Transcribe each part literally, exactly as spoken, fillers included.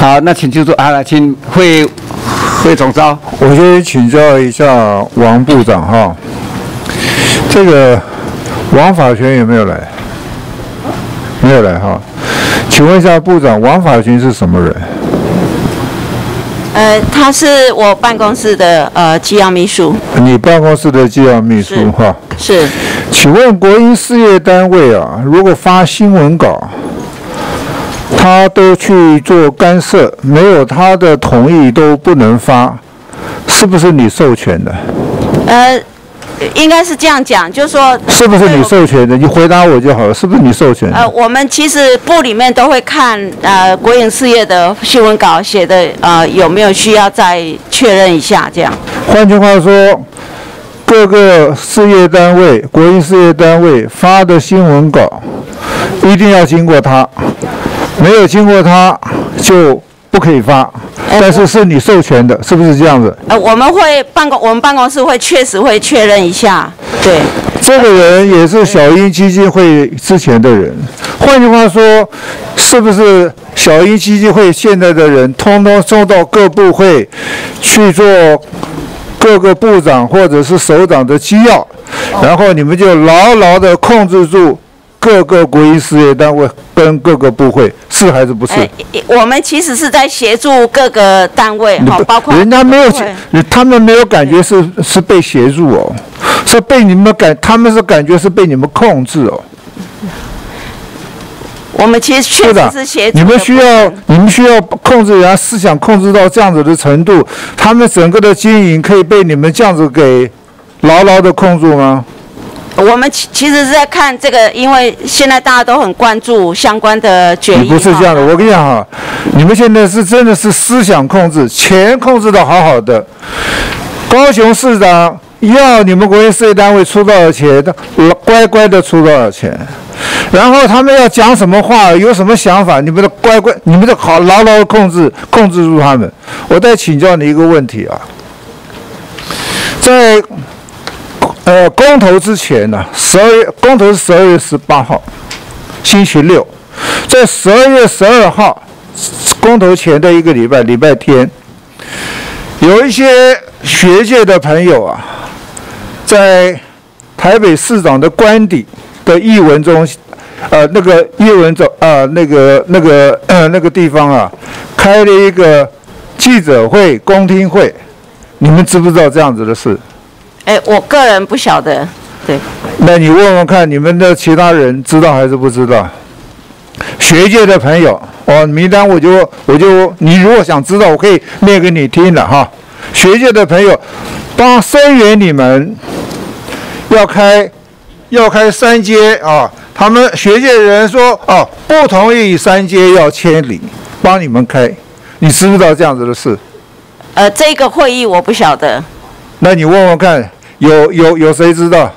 好，那请就坐啊，来，请会会总召。 我先请教一下王部长哈，这个王法权有没有来？没有来哈。请问一下部长，王法权是什么人？ 呃，他是我办公室的呃机要秘书。 你办公室的机要秘书哈？ 是。 请问国营事业单位啊，如果发新闻稿，他都去做干涉，没有他的同意都不能发，是不是你授权的？ 呃，应该是这样讲，就是说， 是不是你授权的？你回答我就好了，是不是你授权的？ 呃，我们其实部里面都会看呃国营事业的新闻稿写的呃有没有需要再确认一下这样。 换句话说，各个事业单位、国营事业单位发的新闻稿，一定要经过他。没有经过他就不可以发，但是是你授权的，是不是这样子？ 呃，我们会办公，我们办公室会确实会确认一下，对。 这个人也是小英基金会之前的人，换句话说，是不是小英基金会现在的人，通通送到各部会去做各个部长或者是首长的机要，然后你们就牢牢的控制住各个国营事业单位跟各个部会，是还是不是？ 我们其实是在协助各个单位哈，包括人家没有，他们没有感觉是是被协助哦，是被你们感，他们是感觉是被你们控制哦。 我们其实确实是协助。 你们需要，你们需要控制人家思想，控制到这样子的程度，他们整个的经营可以被你们这样子给牢牢的控住吗？ 我们其其实是在看这个，因为现在大家都很关注相关的决议。 不是这样的，我跟你讲哈，你们现在是真的是思想控制，钱控制的好好的。高雄市长要你们国营事业单位出多少钱，乖乖的出多少钱，然后他们要讲什么话，有什么想法，你们的乖乖，你们的好牢牢的控制控制住他们。我再请教你一个问题啊，在呃，公投之前呢、啊，十二月公投是十二月十八号，星期六，在十二月十二号公投前的一个礼拜，礼拜天，有一些学界的朋友啊，在台北市长的官邸的艺文中，呃，那个艺文中啊，那个那个呃那个地方啊，开了一个记者会、公听会，你们知不知道这样子的事？ 哎，我个人不晓得，对。 那你问问看，你们的其他人知道还是不知道？学界的朋友，哦，名单我就我就，你如果想知道，我可以念给你听的哈。学界的朋友，帮声援你们，要开要开三阶啊。他们学界的人说，哦，不同意三阶要迁离，帮你们开。你知不知道这样子的事？ 呃，这个会议我不晓得。 那你问问看，有有有谁知道？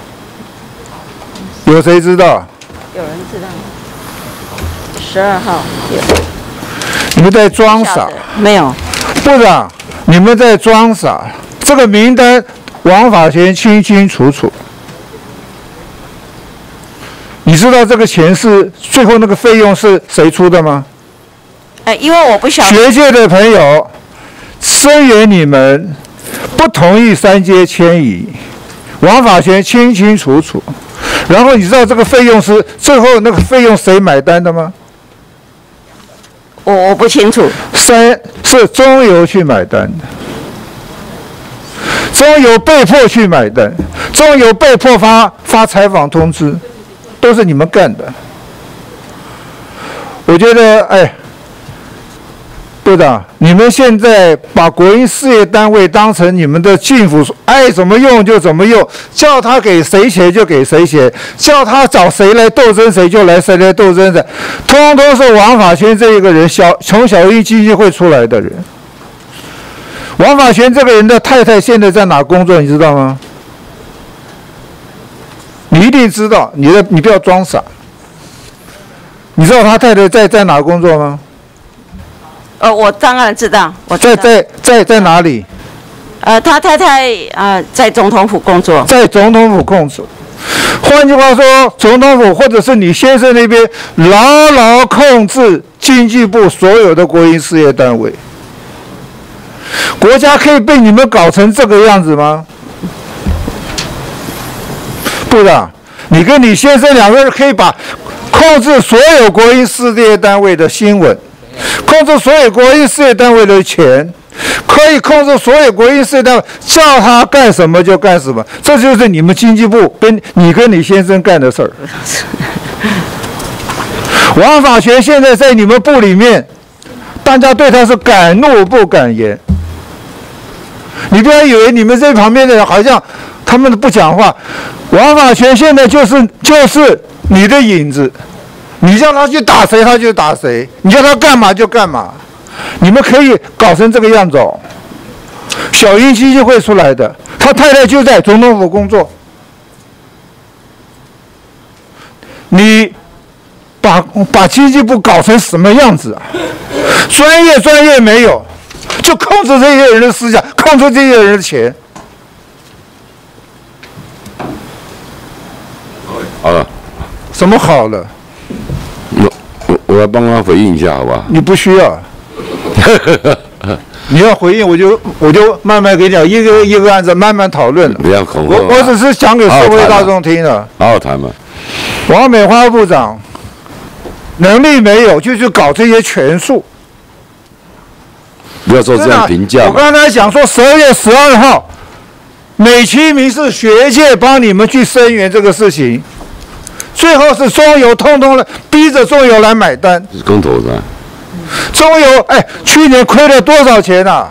有谁知道？ 有人知道吗？十二号有。 你们在装傻？ 没有。 部长，你们在装傻。这个名单王法权清清楚楚。你知道这个钱是最后那个费用是谁出的吗？ 呃，因为我不晓得。 学界的朋友，声援你们。不同意三阶迁移，王法权清清楚楚。然后你知道这个费用是最后那个费用谁买单的吗？ 我我不清楚。 三是中油去买单的，中油被迫去买单，中油被迫发发采访通知，都是你们干的。我觉得，哎。部长，你们现在把国营事业单位当成你们的政府，爱怎么用就怎么用，叫他给谁钱就给谁钱，叫他找谁来斗争谁就来谁来斗争的，通通是王法权这一个人，小从小英基金会出来的人。王法权这个人的太太现在在哪工作，你知道吗？你一定知道，你的你不要装傻。你知道他太太在在哪工作吗？ 呃，我当然知道，我知道在在在在哪里？ 呃，他太太呃在总统府工作。 在总统府工作。换句话说，总统府或者是你先生那边牢牢控制经济部所有的国营事业单位。国家可以被你们搞成这个样子吗？部长，你跟你先生两个人可以把控制所有国营事业单位的新闻，控制所有国营事业单位的钱，可以控制所有国营事业单位，叫他干什么就干什么，这就是你们经济部跟你跟你先生干的事儿。王法权现在在你们部里面，大家对他是敢怒不敢言。你不要以为你们这旁边的人好像他们不讲话，王法权现在就是就是你的影子，你叫他去打谁他就打谁，你叫他干嘛就干嘛，你们可以搞成这个样子哦。小英基金会出来的，他太太就在总统府工作，你把把经济部搞成什么样子啊？专业专业没有，就控制这些人的思想，控制这些人的钱。 好了， 什么好了？ 我我我来帮他回应一下，好吧？ 你不需要。你要回应，我就我就慢慢给你讲，一个一个案子慢慢讨论了。 不要恐吓。 我我只是讲给社会大众听的。 好好谈嘛。 王美花部长能力没有，就去搞这些权术。 不要做这样评价。 我刚才讲说，十二月十二号，美其名是学界帮你们去声援这个事情，最后是中油通通的逼着中油来买单。 是公投的。 中油哎，去年亏了多少钱啊？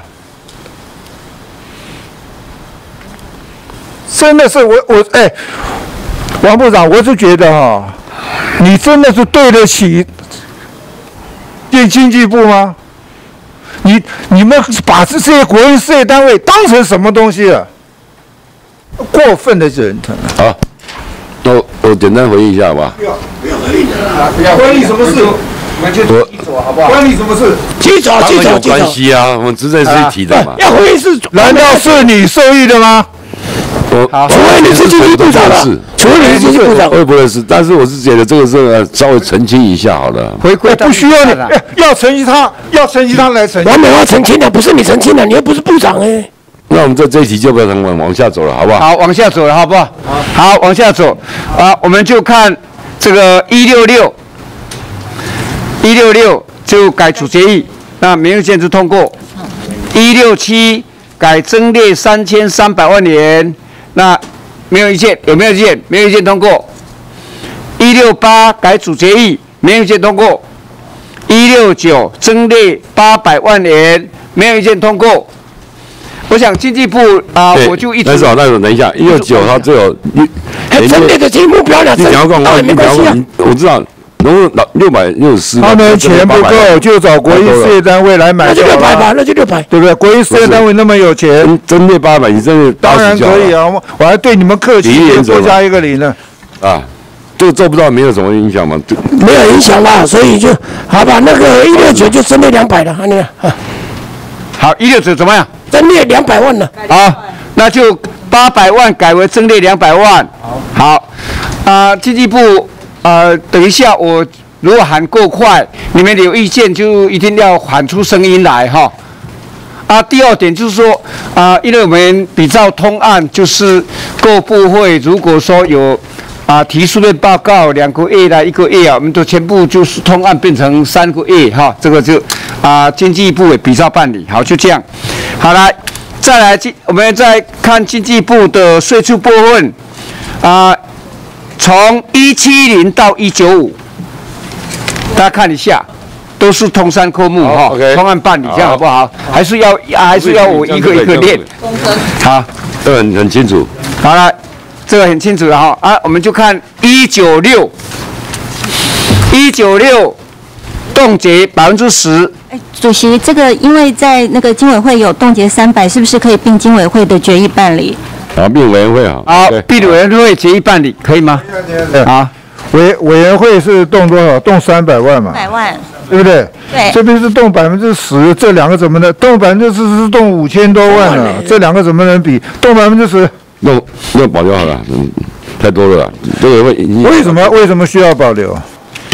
真的是我我哎，王部长，我是觉得哈、哦，你真的是对得起电经济部吗？你你们把这些国营事业单位当成什么东西了？过分的人， 好，那我我简单回应一下，好吧？ 不要不要回应啊！关你什么事？我们就记走好不好？关你什么事？ 记走，记走，记走。 关系啊，我们职责是一体的嘛。 要回应是， 难道是你受益的吗？ 我除非你是经济部长了，除非你是经济部长， 我也不认识，但是我是觉得这个是稍微澄清一下好了。 回归不需要你，要澄清他，要澄清他来澄清。 王美花澄清的，不是你澄清的，你又不是部长哎。 那我们这这一题就不要谈，往下走了，好不好？ 好，往下走了，好不好？好，往下走啊，我们就看这个一六六，一六六就改主决议，那名誉建制通过。一六七改增列三千三百万元，那没有意见，有没有意见？没有意见通过。一六八改主决议，没有意见通过。一六九增列八百万元，没有意见通过。我想经济部啊、呃，我就一直。 但是好，那等一下，一六九它只有一， 增列的题目标了， 你讲讲话，你讲讲，我知道。然后六百六十四， 他们钱不够，就找国营事业单位来买。 那就六百吧，那就六百， 对不对？国营事业单位那么有钱， 增列八百，你真的当然可以啊！我我还对你们客气，多加一个零呢。 啊，这个做不到没有什么影响吗？ 没有影响啦，所以就好吧。那个一六九就增列两百了，你看。 好，一六九怎么样？ 增列两百万了。 好，那就八百万改为增列两百万。好，啊、呃，经济部。呃，等一下，我如果喊过快，你们有意见就一定要喊出声音来哈。啊，第二点就是说，啊，因为我们比照通案，就是各部会如果说有啊提书面报告两个月来一个月啊，我们都全部就是通案变成三个月哈，这个就啊经济部也比照办理，好，就这样。好来，再来经我们再看经济部的税出部分啊。从一七零到一九五，大家看一下，都是通三科目哈，通案办理，这样好不好？还是要还是要我一个一个练？好， 这个很很清楚。 好了，这个很清楚了哈啊，我们就看一九六，一九六冻结百分之十。 哎，主席，这个因为在那个经委会有冻结三百，是不是可以并经委会的决议办理？ 啊，并委员会啊， 好，并委员会决议办理，可以吗？ 啊，委委员会是动多少？动三百万嘛？ 百万， 对不对？ 对。 这边是动百分之十，这两个怎么能动百分之十是动五千多万呢、啊？这两个怎么能比？动百分之十， 那那保留好了，嗯，太多了，这个会。 为什么为什么需要保留？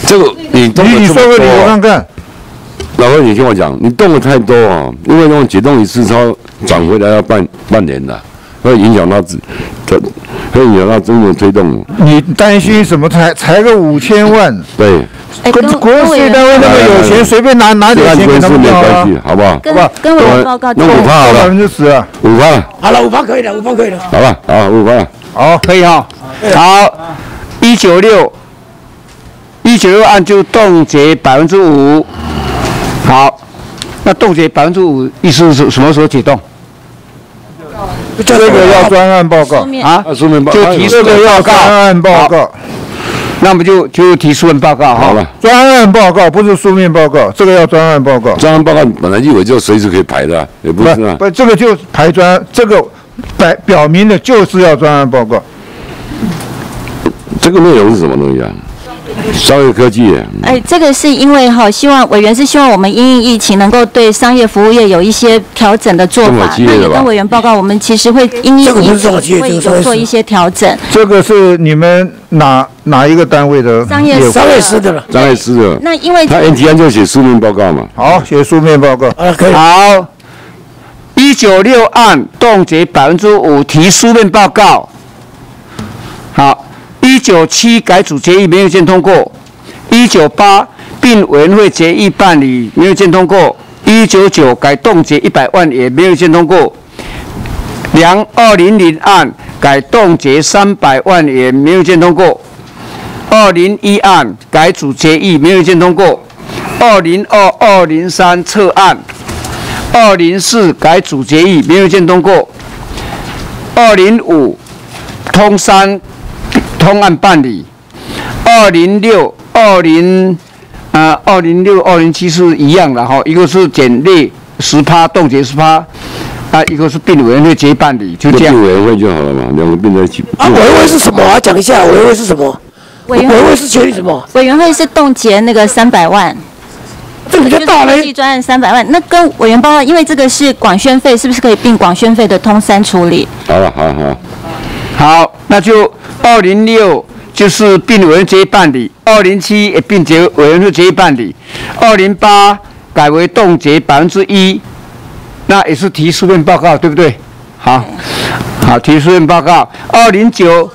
这个你动你你的这么说个理由看多， 看。 老哥，你听我讲，你动的太多啊，因为那种解冻一次超转回来要半半年的，会影响到自，这会影响到真正推动。 你担心什么？才才个五千万， 对， 哎， 国跟国有事业单位那么有钱，随便拿拿这点钱给他跟是没们要啊关系，，好不好？ 跟好吧跟委员报告那五趴好百了， 分之十啊。 五趴， 好了，五趴可以了，五趴可以了。 好了，好五趴。 好，可以哈。好，一九六，一九六案就冻结百分之五。好，那冻结百分之五，意思是什么时候解冻？ 这个要专案报告书，面啊， 啊，书面报就提这个要专案报告， 那么就就提书面报告哈。 好了， 专案报告不是书面报告，这个要专案报告。 专案报告本来立委就随时可以排的啊，也不不是啊。 不，这个就排专，这个表表明的就是要专案报告。 这个内容是什么东西啊？商业科技。 哎，这个是因为哈，希望委员是希望我们因应疫情，能够对商业服务业有一些调整的做中小法。那也企业的吧跟委员报告，我们其实会因这个应疫不是中小企情会业这个商业司有做一些调整。 这个是你们哪哪一个单位的商业业务商业司的了。 张爱师的， 那因为他 N T 案就写书面报告嘛。 好，写书面报告。 啊，可以。 好，一九六案冻结百分之五，提书面报告。好，一九七改组决议没有见通过。一九八并委员会决议办理没有见通过。一九九改冻结一百万也没有见通过。两二零零案改冻结三百万也没有见通过。二零一案改组决议没有见通过。二零二二零三撤案。二零四改组决议没有见通过。二零五通三通案办理。二零六、二零啊、二零六、二零七是一样的哈，一个是减列十趴，冻结十趴，啊，一个是并委员会决议办理，就这样。 并委员会就好了嘛，两个并在一起。 啊，委员会是什么啊？讲一下，委员会是什么？ 委员会委员会是决议什么？ 委员会是冻结那个三百万， 这比较大嘞就是科技。专案三百万。那跟委员报告，因为这个是广宣费，是不是可以并广宣费的通三处理？ 好了，好好。 好，那就二零六就是并委员决议办理，二零七也并结委员会决议办理，二零八改为冻结百分之一，那也是提书面报告，对不对？好，好，提书面报告。二零九，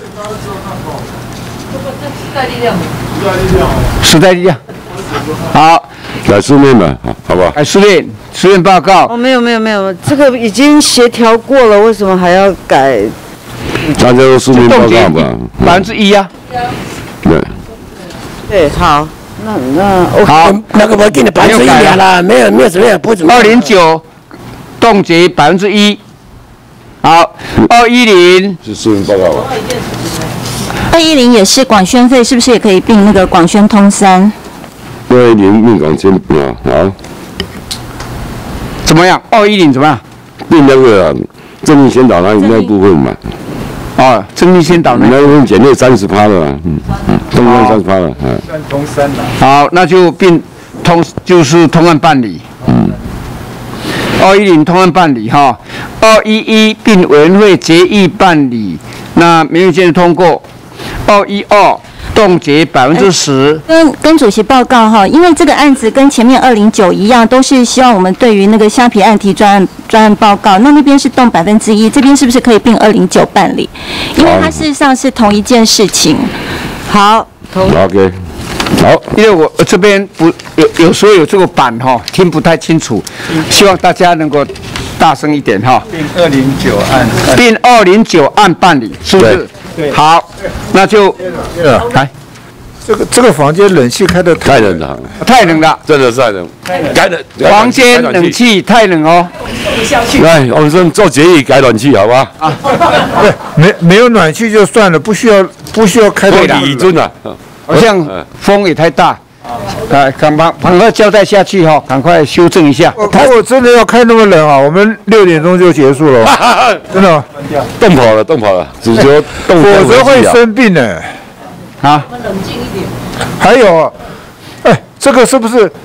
时代力量，好， 改书面吧，好，好不好？ 哎，书面书面报告哦，没有没有没有，这个已经协调过了，为什么还要改？ 大家都书面报冻结告吧。 百分之一呀。 对， 对，好，那那我好， 那个我给你百分之一两了，没有没有怎么样，不会怎么样。 二零九冻结百分之一。好，二一零是书面报告吧？ 二一零也是广宣费，是不是也可以并那个广宣通三？ 对，连命港先啊，好， 怎么样？二一零怎么样？ 并那个啊正义先导那那部分嘛， 哦，正义先导呢？ 那边减列三十趴了，嗯嗯，东山三十趴了，嗯。 好，那就并通就是通案办理。嗯。二一零通案办理哈，二一一并委员会决议办理，那没有见通过。二一二冻结百分之十。 跟跟主席报告哈，因为这个案子跟前面二零九一样，都是希望我们对于那个虾皮案提专案专案报告，那那边是动百分之一，这边是不是可以并二零九办理？因为它事实上是同一件事情。 好，同 OK， 好， 因为我这边不有有时候有这个版哈，听不太清楚，希望大家能够大声一点哈。 并二零九案。 并二零九案办理，是不是？ 对好，那就来， 这个这个房间冷气开的太冷了， 太冷了， 真的是太冷，改冷， 房间冷气太冷哦。 来，我们说做决议改暖气，好吧？啊， 对，没没有暖气就算了，不需要不需要开到对的李尊啊， 好像风也太大，啊，赶快赶快交代下去哈，赶快修正一下。 如果真的要开那么冷啊，我们六点钟就结束了，真的吗， 冻跑了，冻跑了，主角冻否则会生病呢。 啊， 还有啊，哎，这个是不是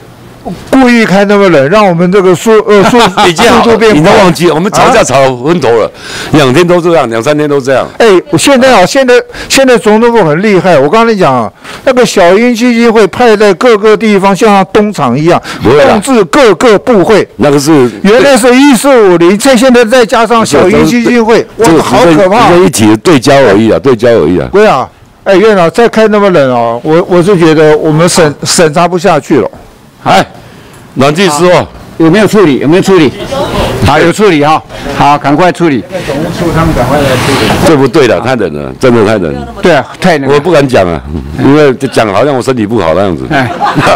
故意开那么冷，让我们这个速呃速已经好速度变快。 你都忘记，我们吵架吵昏头了，两天都这样，两三天都这样。 哎，我现在啊，现在现在总统府很厉害。我刚才讲啊，那个小英基金会派在各个地方，像东厂一样，控制各个部会。 那个是原来是一四五零，这现在再加上小英基金会，哇，好可怕！ 这一体对焦而已啊，对焦而已啊。 对啊，哎，院长再开那么冷哦，我我是觉得我们审审查不下去了。 哎，暖气师傅有没有处理？有没有处理？好，有处理哈。好，赶快处理。 总务处他们赶快来处理。 这不对的，太冷了，真的太冷了。 对啊，太冷了。 我不敢讲啊，因为讲好像我身体不好那样子。 哎，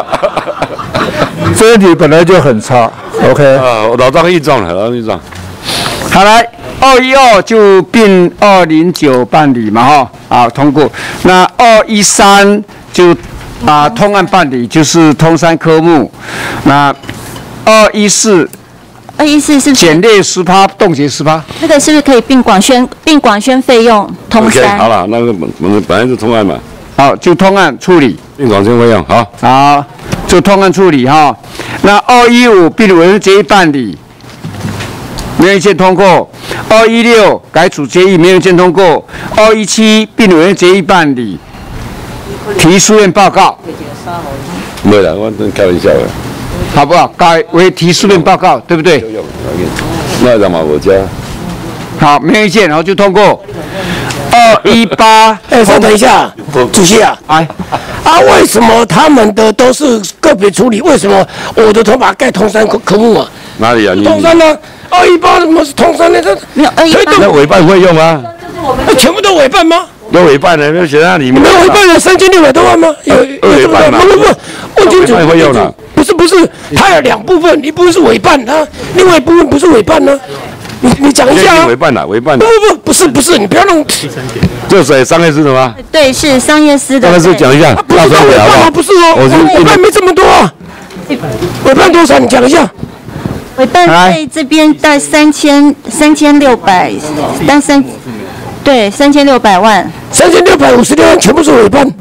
身体本来就很差。OK。 啊，我脑胀硬状了，脑胀硬状。 好来，二一二就并二零九办理嘛哈，啊通过。那二一三就啊通案办理，就是通三科目。那二一四。 二一四是不是减列十趴，冻结十趴？ 那个是不是可以并广宣并广宣费用通三？ OK， 好了，那个我们本来是通案嘛。 好，就通案处理。 并广宣费用，好。 好，就通案处理哈。那二一五并委员决议办理。没有意见通过。二一六改处决议没有意见通过。二一七并委员决议办理，提书面报告。 没了，我真开玩笑的。 好不好？改为提书面报告，对不对？ 那让嘛我家。 好，没有意见，然后就通过。二一八， 哎，稍等一下，主席啊， 哎， 啊，为什么他们的都是个别处理？为什么我的头发盖通三科科目啊？ 哪里啊？你通三呢？二一八怎么是通三呢？这没有二一八， 那委办会用吗？ 那全部都委办吗？ 都委办的，没有写在那里面。 你们委办了三千六百多万吗？有有这么多？不不不，问清楚。 会用的。 不是不是，它有两部分，一部分是委办，它另外一部分不是委办呢。你你讲一下啊。 委办的，委办的。 不不不，不是不是，你不要弄。 这谁商业司的吗？ 对，是商业司的。 商业司讲一下。 不是委办吗？不是哦，委办没这么多啊。委办多少？你讲一下。 委办费这边在三千三千六百，但三对三千六百万。 三千六百五十六万全部是委办。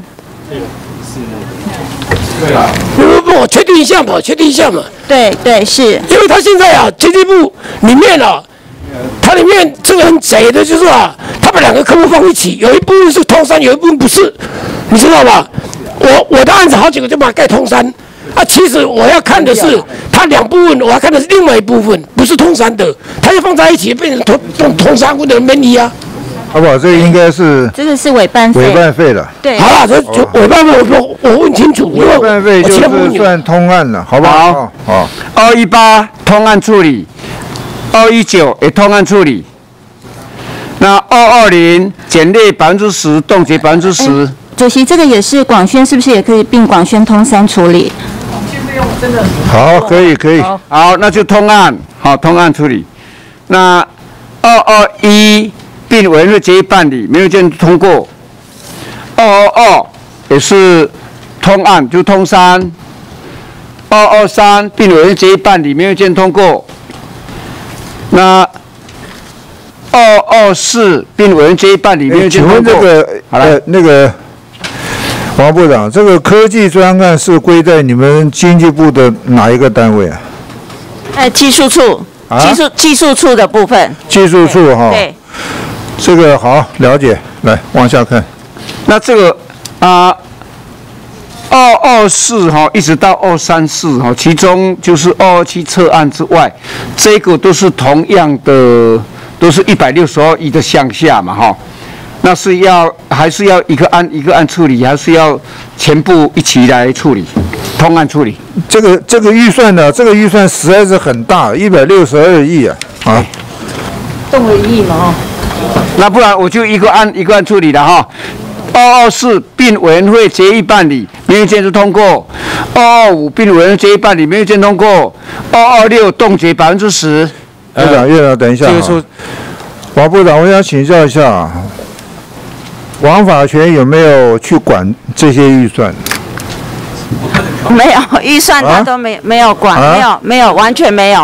对啊。不不不，我确定一下嘛，确定一下嘛。 对对是。 因为他现在啊，经济部里面啊，它里面这个很贼的，就是啊，他把两个科目放一起，有一部分是通三，有一部分不是，你知道吧？我我的案子好几个就把它盖通三，啊，其实我要看的是它两部分，我要看的是另外一部分，不是通三的，它就放在一起变成通通通三，不能没理啊。 好不好？这个应该是这个是委办费， 委办费了。 对， 好了，这就委办费，我我问清楚，因为委办费就是算通案了，好不好？好。 二一八通案处理，二一九也通案处理。那二二零减列百分之十，冻结百分之十。 主席，这个也是广宣，是不是也可以并广宣通三处理？ 好，可以可以。 好，那就通案，好，通案处理。那二二一。并委员会决议办理，没有意见通过。二二二也是通案，就通三。二二三并委员会决议办理，没有意见通过。那二二四并委员会决议办理，没有意见通过。 请问这个呃那个王部长，这个科技专案是归在你们经济部的哪一个单位啊？ 呃，技术处， 啊、 技术技术处的部分。 技术处哈。 对。 这个好了解，来往下看。 那这个啊，二二四哈，一直到二三四哈，其中就是二二七撤案之外，这个都是同样的，都是一百六十二亿的项下嘛哈。那是要还是要一个案一个案处理，还是要全部一起来处理，通案处理？ 这个这个预算呢，这个预算实在是很大，一百六十二亿啊啊， 动了一亿嘛哈。 那不然我就一个案一个案处理了哈。二二四并委员会决议办理，没有意见就通过。二二五并委员会决议办理，没有意见通过。二二六冻结百分之十。 院长，院长，等一下啊。王部长，我想请教一下，王法权有没有去管这些预算？ 没有预算，他都没、啊、没有管，啊、没有没有完全没有， 嗯、，。，，，，，，，，，，，，，，，，，，，，，，，，，，，，，，，，，，，，，，，，，，，，，，，，，，，，，，，，，，，，，，，，，，，，，，，，，，，，，，，，，，，，，，，，，，，，，，，，，，，，，，，，，，，，，，，，，，，，，，，，，，，，，，，，，，，，，，，，，，，，，，，，，，，，，，，，，，，，，，，，，，，，，，，，，，，，，，，，，，，，，，，，，，，，，，，，，，，，，，，，，，，，，，，，，，，，，，，，，，，，，，，，，，，，，，，，，，，，，，，，，，，，，，，，，，，，，，，，，，，，，，，，，，，，，，，，，，，，，，，，，，，，，，，，，，，，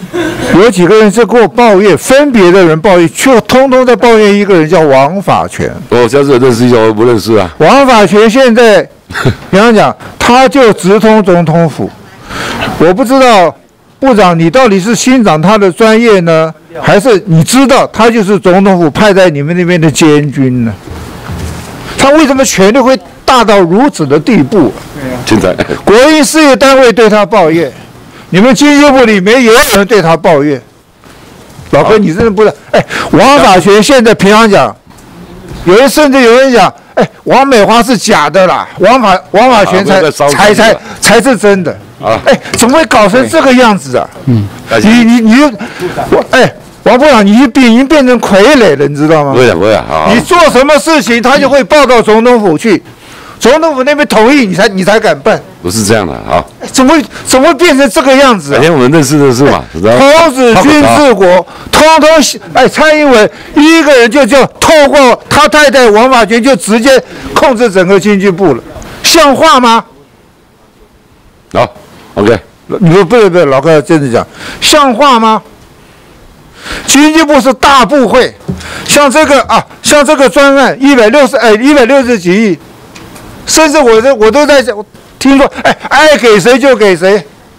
有几个人在跟我抱怨，分别的人抱怨，却通通在抱怨一个人叫王法权。 我下次认识一下，我不认识啊。 王法权现在，比方讲，他就直通总统府。我不知道部长你到底是欣赏他的专业呢，还是你知道他就是总统府派在你们那边的监军呢？他为什么权力会大到如此的地步？ 现在国营事业单位对他抱怨。你们经济部里面也有人对他抱怨，老哥，你真的不是？哎，王法权现在平常讲，有人甚至有人讲，哎，王美花是假的啦，王法王法权才才才才是真的。哎，怎么会搞成这个样子啊？嗯，你你你，我哎，王部长，你已经变成傀儡了，你知道吗？ 不会不会啊！ 你做什么事情，他就会报到总统府去。总统府那边同意，你才你才敢办， 不是这样的啊！ 怎么怎么会变成这个样子、啊？ 改天我们认识认识嘛， 孔子君治国，通通哎，蔡英文一个人就就透过他太太王法权就直接控制整个经济部了，像话吗？ 好 ，OK， 你说不是不是，老哥真的讲，像话吗？经济部是大部会，像这个啊，像这个专案一百六十哎一百六十几亿。甚至我这我都在听说，哎，爱给谁就给谁，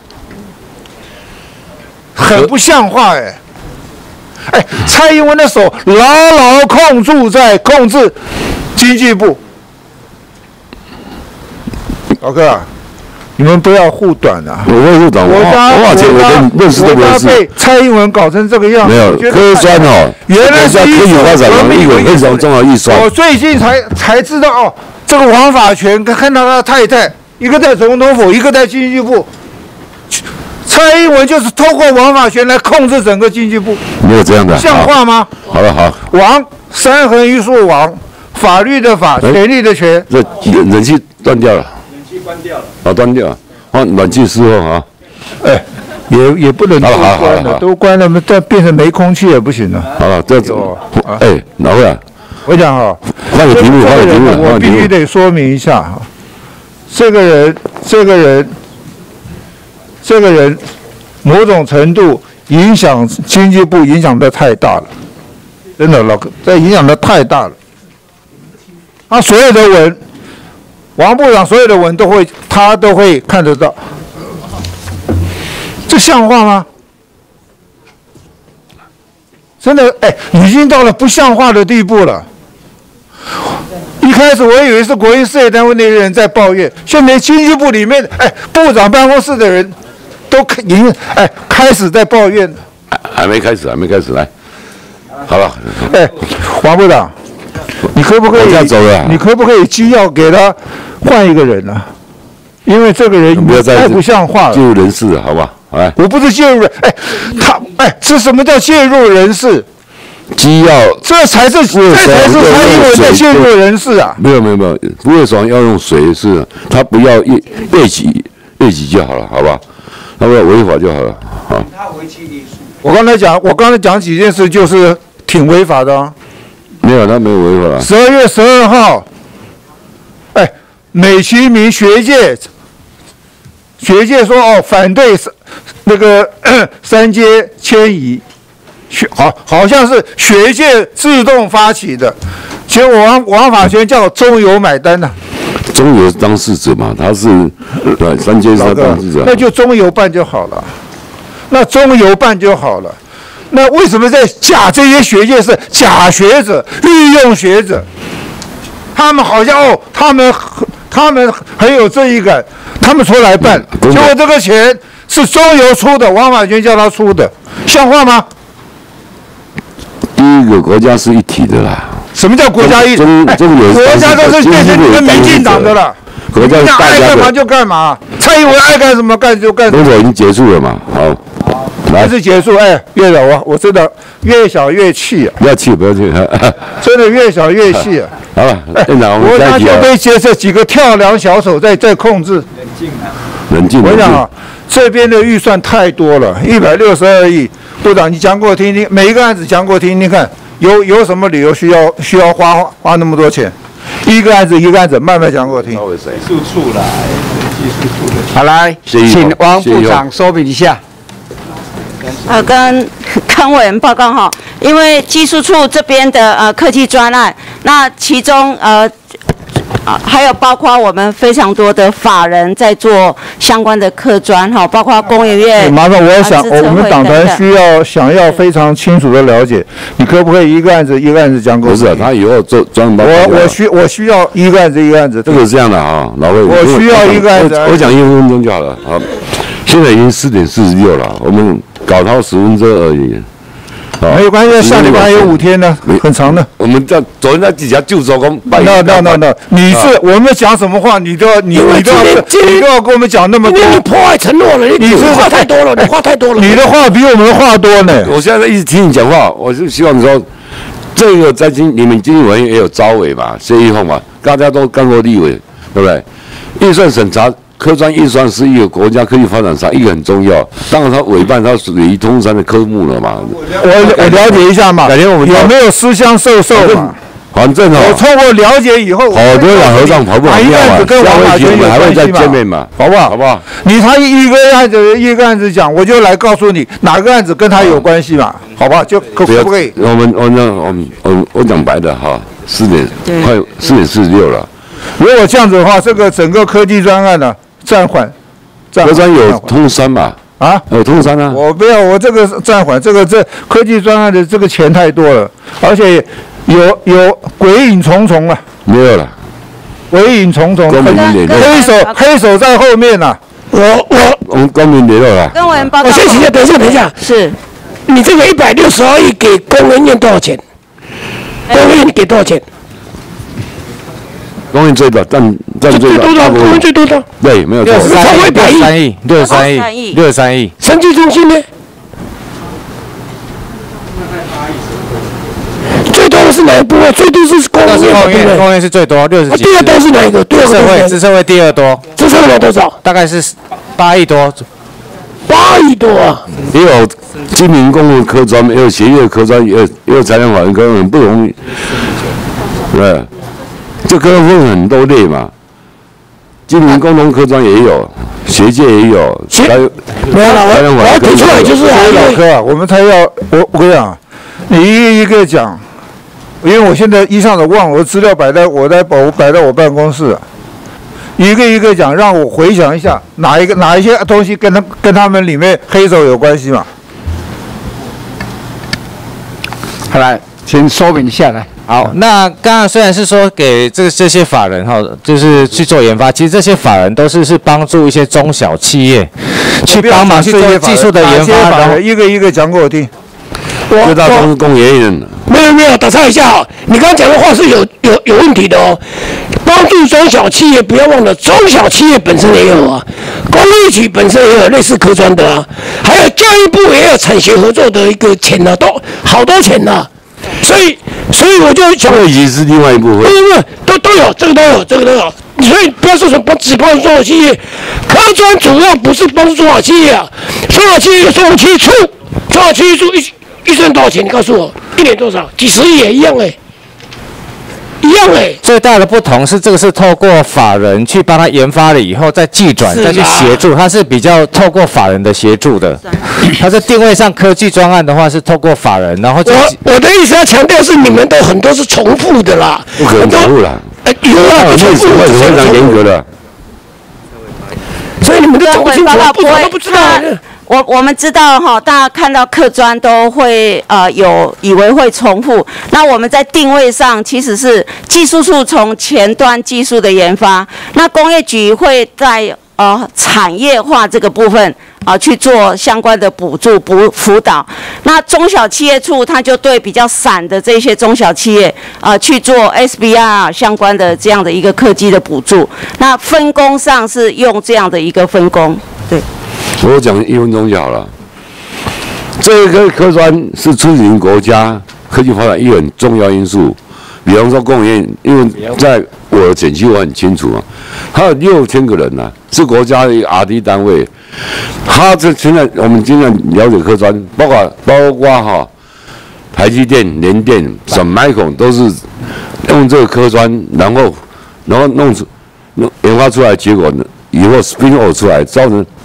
很不像话哎！哎，蔡英文的手牢牢控住在控制经济部。老哥啊，你们不要护短啊！ 我会护短，我我把钱我跟认识都不认识。 被蔡英文搞成这个样子， 没有科专哦， 原来是一手革命的非常重要一手。 我最近才才知道哦。这个王法权看到他的太太，一个在总统府，一个在经济部。蔡英文就是透过王法权来控制整个经济部， 没有这样的， 像话吗？ 好了好， 王三横一竖王，法律的法，权力的权。 这冷气断掉了，冷气关掉了，啊断掉了，换暖气之后啊， 哎，也也不能都关了，都关了，再变成没空气也不行了。 好了，这种，哎，哪位啊？ 我讲哈， 换个题目，换个题目， 我必须得说明一下哈，这个人，这个人，这个人，某种程度影响经济部影响的太大了，真的老哥，这影响的太大了。他所有的文，王部长所有的文都会，他都会看得到，这像话吗？真的，哎，已经到了不像话的地步了。一开始我以为是国营事业单位那些人在抱怨，现在经济部里面，哎，部长办公室的人都已经哎开始在抱怨。 还还没开始，还没开始，来，好了。 哎，王部长，你可不可以？你可不可以机要给他换一个人呢、啊？因为这个人太不像话了。 介入人事，好吧？来， 我不是介入人，哎，他哎，这什么叫介入人事？ 机要， 这才是这才是蔡英文的介入人士啊！ 没有没有没有，不会说要用水是，他不要越越级越级就好了，好吧？他不要违法就好了，好。他违纪艺术。 我刚才讲，我刚才讲几件事，就是挺违法的、啊。 没有，他没有违法。 十二月十二号，哎，美其名学界，学界说哦，反对那个三阶迁移。好，好像是学界自动发起的，结果王王法权叫中油买单呢、啊。 中油当事者嘛，他是对三阶是他当事者， 那就中油办就好了，那中油办就好了。那为什么在假这些学界是假学者、御用学者？他们好像哦，他们他们很有正义感，他们出来办，结果这个钱是中油出的，王法权叫他出的，像话吗？ 第一个国家是一体的啦。 什么叫国家一体？哎、国家都是变成你们民进党的了。 国家大爱干嘛就干嘛，蔡英文爱干什么干就干什么。 工作已经结束了嘛？好， 还是结束？哎，月老我我真的越想越气啊！ 不要气，不要气， 真的越想越气啊！ 好了，院长，我们下一集啊。我就被接这几个跳梁小丑在在控制。冷静啊！ 冷静。 我想啊，这边的预算太多了，一百六十二亿。部长，你讲给我听听，每一个案子讲给我听听看，有有什么理由需要需要花花那么多钱？一个案子一个案子慢慢讲给我听。 技术处来，技术处的。 好来，请王部长说明一下。 呃，跟跟委员报告哈，因为技术处这边的呃科技专案，那其中呃。啊，还有包括我们非常多的法人在做相关的科专哈，包括工研院。 麻烦我想，我们党团需要想要非常清楚的了解，你可不可以一个案子一个案子讲给我？ 不是，他以后做专门报告。 我我需我需要一个案子一个案子。 这个是这样的啊，老魏。 我需要一个案子。 我讲一分钟就好了。好，现在已经四点四十六了，我们搞到十分钟而已。 没有关系，下礼拜还有五天呢，很长的。 我们在昨天在底下就说公。 那那那那，你是我们讲什么话，你都要你你都要你都要跟我们讲那么多。 你破坏承诺了，你是话太多了，你话太多了。 你的话比我们的话多呢。 我现在一直听你讲话，我是希望说，这个在经你们经济委员也有招委嘛，谢一凤嘛，大家都干过立委，对不对？预算审查。科专预算是一个国家科技发展上一个很重要，当然它委办它属于通山的科目了嘛。 我我了解一下嘛，改天我们有没有私相授受嘛？ 反正哦， 我通过了解以后， 好多老和尚跑不好庙嘛，下回题我们还会再见面嘛， 好不好？ 好不好？ 你他一个案子一个案子讲，我就来告诉你哪个案子跟他有关系嘛，好不好？就可不可以？ 我们我那我们我我讲白的哈，四点快四点四十六了。 如果这样子的话，这个整个科技专案呢？暂缓， 科专有通山嘛？ 啊， 有通山啊！ 我不要，我这个暂缓，这个这科技专案的这个钱太多了，而且有有鬼影重重啊！ 没有了， 鬼影重重，黑手黑手在后面呐、啊。 我我我们公民联络了。 跟委员报告。 我先请下，等一下，等一下。 是， 你这个一百六十二亿给工研院多少钱？工研院给多少钱？ 公园最多，占占最多， 大公园最多的。 对，没有错。 超过一百亿， 六十三亿，六十三亿。 生技中心呢？最多的是哪一部分？最多是工研院， 工研工研是最多，六十几。 第二多是哪一个？第二个社会，资社会第二多。 资社会多少？ 大概是八亿多。 八亿多啊！ 也有金民公路科专，也有协业科专，也有也有财产法人科，很不容易。对。这科分很多类嘛，金民共同科专也有，学界也有，还有没有了，我我要提出来就是老科啊，我们才要我我跟你讲，你一个一个讲，因为我现在一上子忘了，我资料摆在我在我摆在我办公室、啊，一个一个讲，让我回想一下哪一个哪一些东西跟他跟他们里面黑手有关系嘛？ 好来，请说明下来。 好，那刚刚虽然是说给这这些法人哈，就是去做研发，其实这些法人都是是帮助一些中小企业去帮忙去做技术的研发， 然后一个一个讲给我听。 这大都是工研院的。 没有没有，打岔一下啊，你刚刚讲的话是有有有问题的哦。帮助中小企业，不要忘了，中小企业本身也有啊，工业局本身也有类似科专的啊，还有教育部也有产学合作的一个钱呢、啊，都好多钱呢、啊。所以，所以我就想， 这已经是另外一部分。 不不不，都都有，这个都有，这个都有。所以不要说什么只帮中小企业，科专主要不是帮助中小企业啊，中小企业有中小企业处，中小企业处预预算多少钱？你告诉我，一年多少？几十亿也一样哎、欸。一样哎、欸， 最大的不同是这个是透过法人去帮他研发了以后再技转再去协助，它是比较透过法人的协助的。它在定位上科技专案的话是透过法人，然后我我的意思要强调是你们都很多是重复的啦， 不可能重复啦， 呃有啊，不重复是非常严格的。 所以你们都讲不清楚，不都不知道。 我我们知道哈，大家看到科专都会呃有以为会重复，那我们在定位上其实是技术处从前端技术的研发，那工业局会在呃产业化这个部分啊、呃、去做相关的补助补辅导，那中小企业处它就对比较散的这些中小企业啊、呃、去做 S B R 相关的这样的一个科技的补助，那分工上是用这样的一个分工，对。 我讲一分钟就好了。这个科专是促进国家科技发展一个很重要因素。比方说工研院，因为在我的简区我很清楚啊，它有六千个人呐、啊，是国家的 R D 单位。它这现在我们今天了解科专，包括包括哈台积电、联电、沈麦孔都是用这个科专，然后然后弄出弄研发出来的结果呢，以后 spin out 出来，造成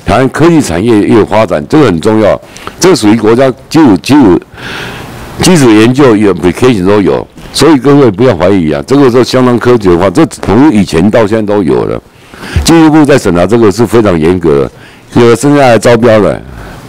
台湾科技产业也有发展，这个很重要。这个属于国家基础基础基础研究与 application 都有，所以各位不要怀疑啊，这个是相当科学化，这从以前到现在都有了。经济部在审查这个是非常严格的，有剩下来招标的。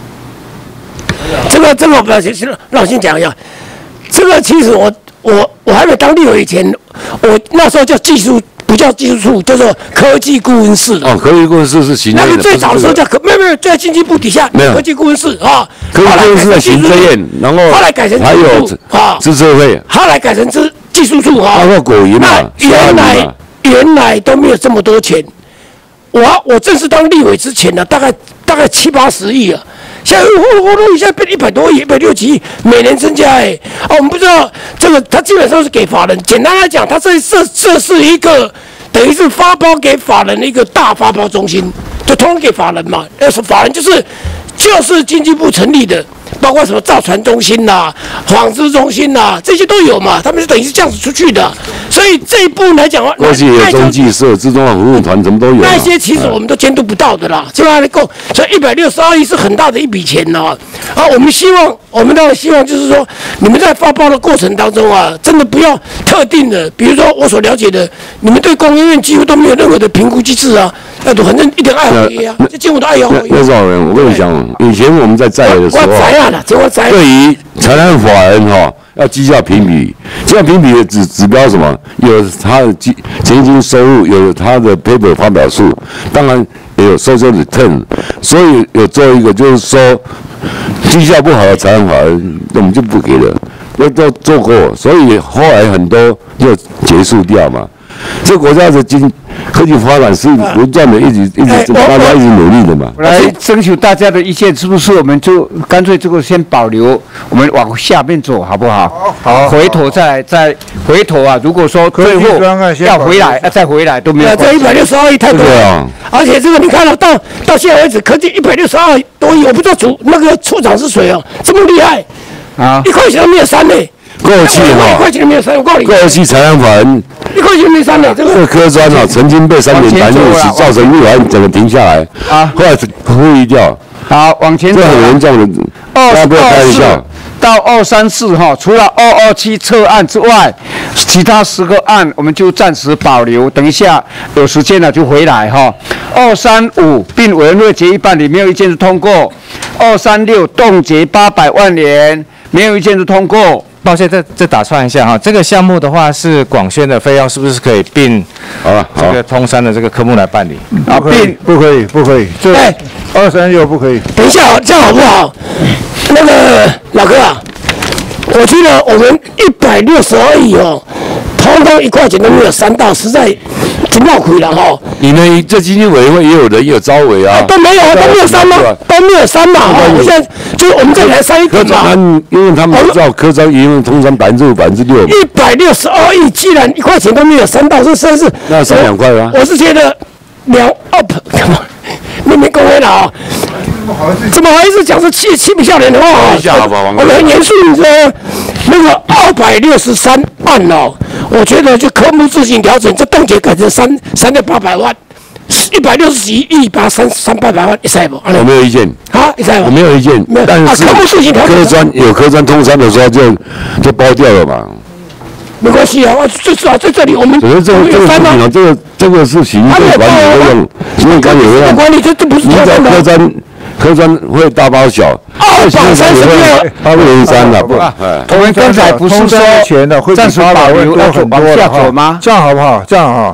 这个这个我不要先让我先讲一下，这个其实我我我还没当立委以前，我那时候叫技术。不叫技术处，叫做科技顾问室。 哦，科技顾问室是行政院的。 那个最早的时候叫科，没有没有，在经济部底下科技顾问室啊。 科技顾问室在行政院，然后后来改成还有啊资策会， 后来改成技技术处啊。 包括果蝇嘛， 原来原来都没有这么多钱。我我正式当立委之前呢，大概大概七八十亿啊。现在呼呼噜一下变一百多亿，一百六几亿，每年增加哎、哦，我们不知道这个，它基本上是给法人。简单来讲，它这这这是一个等于是发包给法人的一个大发包中心，就通通给法人嘛。那是法人就是就是经济部成立的，包括什么造船中心呐、纺织中心呐、这些都有嘛。他们是等于是这样子出去的，所以这一步来讲的话， 过去有中技社、自动化服务团，什么都有。 那些其实我们都监督不到的啦，这样来够，所以一百六十二亿是很大的一笔钱呐。啊，我们希望，我们当然希望就是说，你们在发包的过程当中啊，真的不要特定的，比如说我所了解的，你们对工研院几乎都没有任何的评估机制啊，那都反正一点爱好业啊，这几乎都爱好业。 那少人，我跟你讲，以前我们在在的时候， 我知啊啦，这我知。 对于财产法人哈，要绩效评比，绩效评比的指指标什么？有他的基前金收入，有他的 paper 发表数，当然也有 social return， 所以有做一个就是说，绩效不好的财产法人，我们就不给了，那都做过，所以后来很多就结束掉嘛。这国家的经科技发展是不断的，一直一直大家一直努力的嘛。 来征求大家的意见，是不是我们就干脆这个先保留，我们往下面走，好不好？好，回头再来再回头啊。如果说最后要回来，啊再回来都没有。 这一百六十二亿太多了，而且这个你看到到到现在为止，科技一百六十二多亿，我不知道主那个处长是谁哦，这么厉害啊，一块钱都没有删呢。 过去哈， 一块钱都没有删，我告诉你， 过去财产法人一块钱都没删呢。这个科专啊，曾经被三点百六十造成路环整个停下来啊，后来呼吁掉。 好，往前走。 这很严重的，大家不要开玩笑。 到二三四哈，除了二二七撤案之外，其他十个案我们就暂时保留，等一下有时间了就回来哈。二三五并委员会决议办理，没有意见是通过。二三六冻结八百万元，没有意见是通过。 抱歉，再再打串一下哈，这个项目的话是广宣的费用，是不是可以并好了这个通山的这个科目来办理？ 啊，并不可以，不可以，这二三六不可以。 等一下，这样好不好？那个老哥啊，我觉得我们一百六十二亿哦，通通一块钱都没有删到，实在挺闹亏了哈。 你们这基金委员会也有人也有招委啊， 都没有，都没有删吗？都没有删嘛。我现在就是我们这里来删一点嘛。 因为他们知道科章营运通常百分之五、百分之六。 一百六十二亿，既然一块钱都没有删到，这真是那删两块啊。 我是觉得两 up， 你没公会了啊。怎么好意思讲这气气不笑脸的话啊？我们很严肃，你说那个二百六十三案哦，我觉得就科目自行调整，这冻结改成三三点八百万，一百六十几亿把三三八百万一塞不？ 我没有意见啊，一塞我没有意见，但是科目自行调整， 科专有科专通山的时候就就包掉了嘛。 没关系啊，我最少在这里我们可是这个这个事情啊，这个这个是行政管理会用，行政管理会用。 管理这这不是你知道科专科专会大包小， 二百三十六， 八不零三了不？ 我们刚才不是说钱的会暂时保留要走往下走吗？ 这样好不好？这样哈，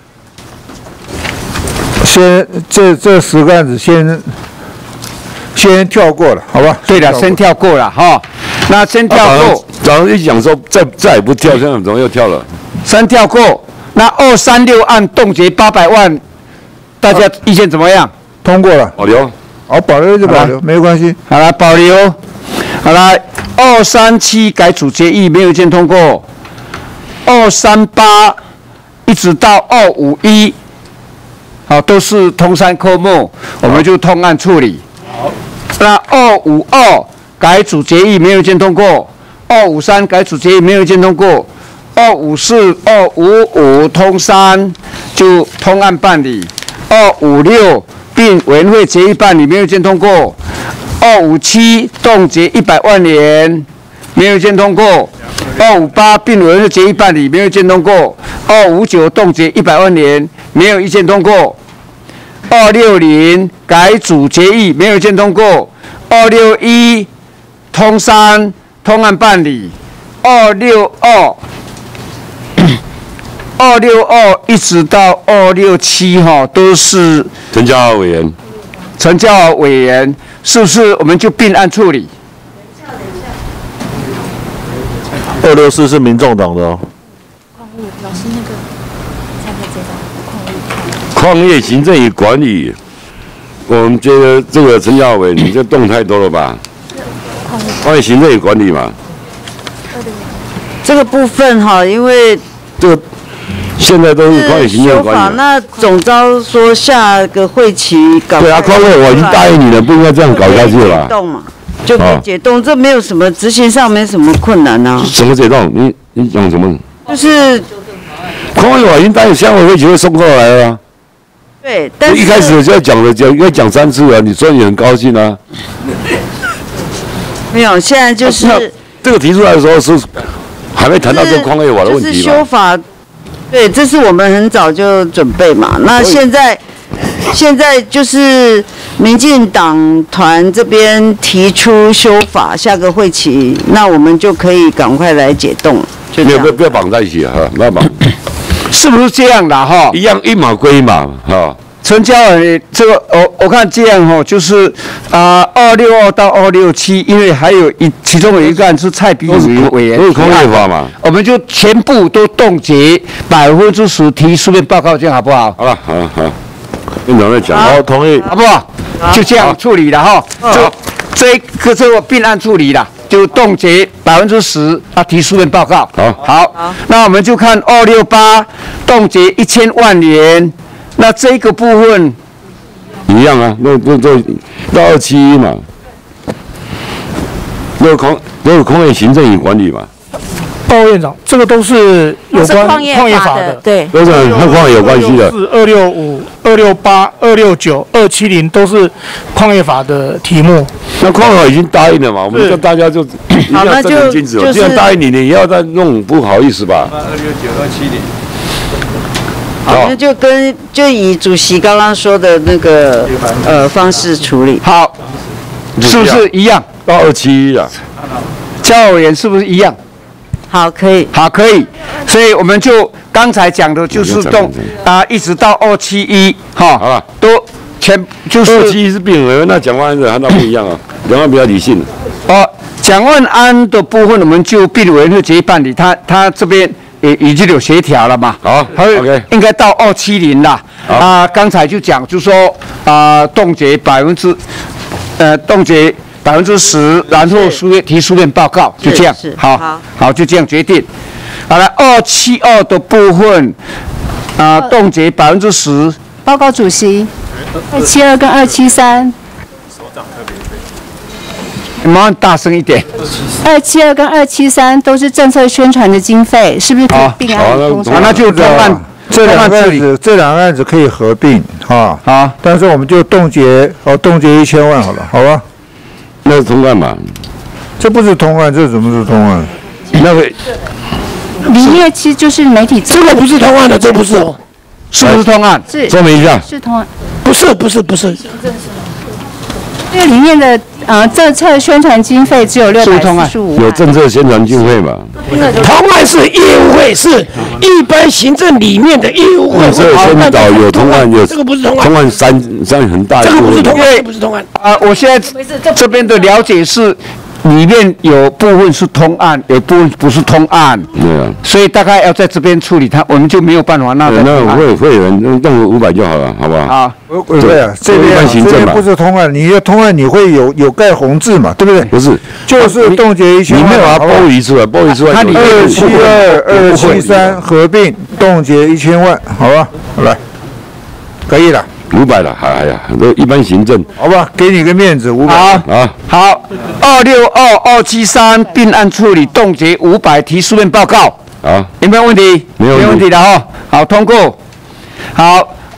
先这这十个案子先先跳过了，好吧？ 对了，先跳过了哈。那先跳过， 早上一讲说再再也不跳，现在怎么又跳了？ 先跳过。那二三六案冻结八百万，大家意见怎么样？ 通过了， 保留。 好，保留就保留，没关系。 好了，保留。好了，二三七改组决议没有意见通过。二三八一直到二五一，好，都是通山科目，我们就通案处理。好。那二五二。改组决议没有意见通过，二五三改组决议没有意见通过，二五四、二五五通三就通案办理，二五六并委员会决议办理，没有意见通过。二五七冻结一百万元，没有意见通过。二五八并委员会决议办理，没有意见通过。二五九冻结一百万元，没有意见通过。二六零改组决议，没有意见通过。二六一通三通案办理。二六二二六二一直到二六七哈，都是陈嘉豪委员， 陈嘉豪委员，是不是我们就并案处理？ 二六四是民众党的哦。 老师那个才可以接到矿矿业行政与管理，我们觉得这个陈嘉豪委员，你这动太多了吧？矿业行政与管理嘛。 这个部分哈，因为这个现在都是矿业行政修法， 管理。 那总召说下个会期搞。 对啊，矿业我已经答应你了，不应该这样搞下去了。 动嘛，就可以解冻，这没有什么执行上没什么困难啊。 什么解冻？你你讲什么？ 就是矿业我已经答应乡委会就会送过来了。 对，但是一开始就要讲了，讲应该讲三次了，你说你很高兴啊？ 没有，现在就是这个提出来的时候是。还没谈到这个矿业法的问题就是修法，对，这是我们很早就准备嘛。那现在，现在就是民进党团这边提出修法，下个会期，那我们就可以赶快来解冻了。就这样， 不要不要绑在一起哈，不要绑， 是不是这样的哈？ 一样一码归一码哈。 陈嘉豪，这个我我看这样哈，就是啊，二六二到二六七，因为还有一其中有一个案是蔡炳宇委员， 都是矿业法嘛， 我们就全部都冻结百分之十，提书面报告，这样好不好？ 好了，好了，好，院长在讲， 好，同意， 好不好？就这样处理了哈，就这个这个并案处理了，就冻结百分之十，啊，提书面报告。 好， 好，那我们就看二六八冻结一千万元。那这个部分一样啊，那那那到二七一嘛，那个矿那个矿业行政与管理嘛。 报告院长，这个都是有关矿业法的， 对， 都是和矿业有关系的。 是二六五、二六八、二六九、二七零都是矿业法的题目。 那矿业法已经答应了嘛，我们就大家就一定要正人君子。既然答应你，你要再弄，不好意思吧？二六九、二七零。 好，那就跟就以主席刚刚说的那个呃方式处理。 好，是不是一样？ 到二七一啊， 嘉豪委员是不是一样？ 好，可以。 好，可以。所以我们就刚才讲的就是动啊，一直到二七一哈， 好了， 都全就是二七一是病人，那蒋万安的和他不一样啊，蒋万安比较理性。 哦，蒋万安的部分我们就并委员会决议办理，他他这边。也已经有协调了嘛？ 好 ，OK， 应该到二七零啦。啊，刚才就讲，就说啊，冻结百分之，呃，冻结百分之十，然后书面提书面报告，就这样。好，好，就这样决定。好了，二七二的部分，啊，冻结百分之十。 报告主席，二七二跟二七三。 你麻烦大声一点。 二七二跟二七三都是政策宣传的经费，是不是可以并案通好，那就专案这两个案子，这两个案子可以合并啊。 好， 但是我们就冻结，哦，冻结一千万好了，好吧？ 那是通案嘛？ 这不是通案，这怎么是通案？ 那个里面其实就是媒体。 这个不是通案的，这不是哦。 是不是通案？ 是。 说明一下。 是通案。 不是，不是，不是。 这个里面的呃政策宣传经费只有六百四十五万， 有政策宣传经费嘛？ 通案是业务费，是一般行政里面的业务费。 这宣导有通案，有这个不是通案， 通案三三很大。 这个不是通案，这不是通案。 啊，我现在这边的了解是。里面有部分是通案，有部分不是通案， 对啊， 所以大概要在这边处理它，我们就没有办法那个。 那会会员弄五百就好了，好不好？ 啊， 对啊，这边这边不是通案，你要通案你会有有盖红字嘛，对不对？ 不是， 就是冻结一千万， 你没有把它剥离出来，剥离出来。 二七二、二七三合并冻结一千万，好吧？来，可以了。 五百了，哎呀，都一般行政， 好吧，给你个面子，五百。 好， 啊， 好，二六二二七三并案处理，冻结五百，提书面报告。 好， 有没有问题？ 没有问题的哈。好，通过。好，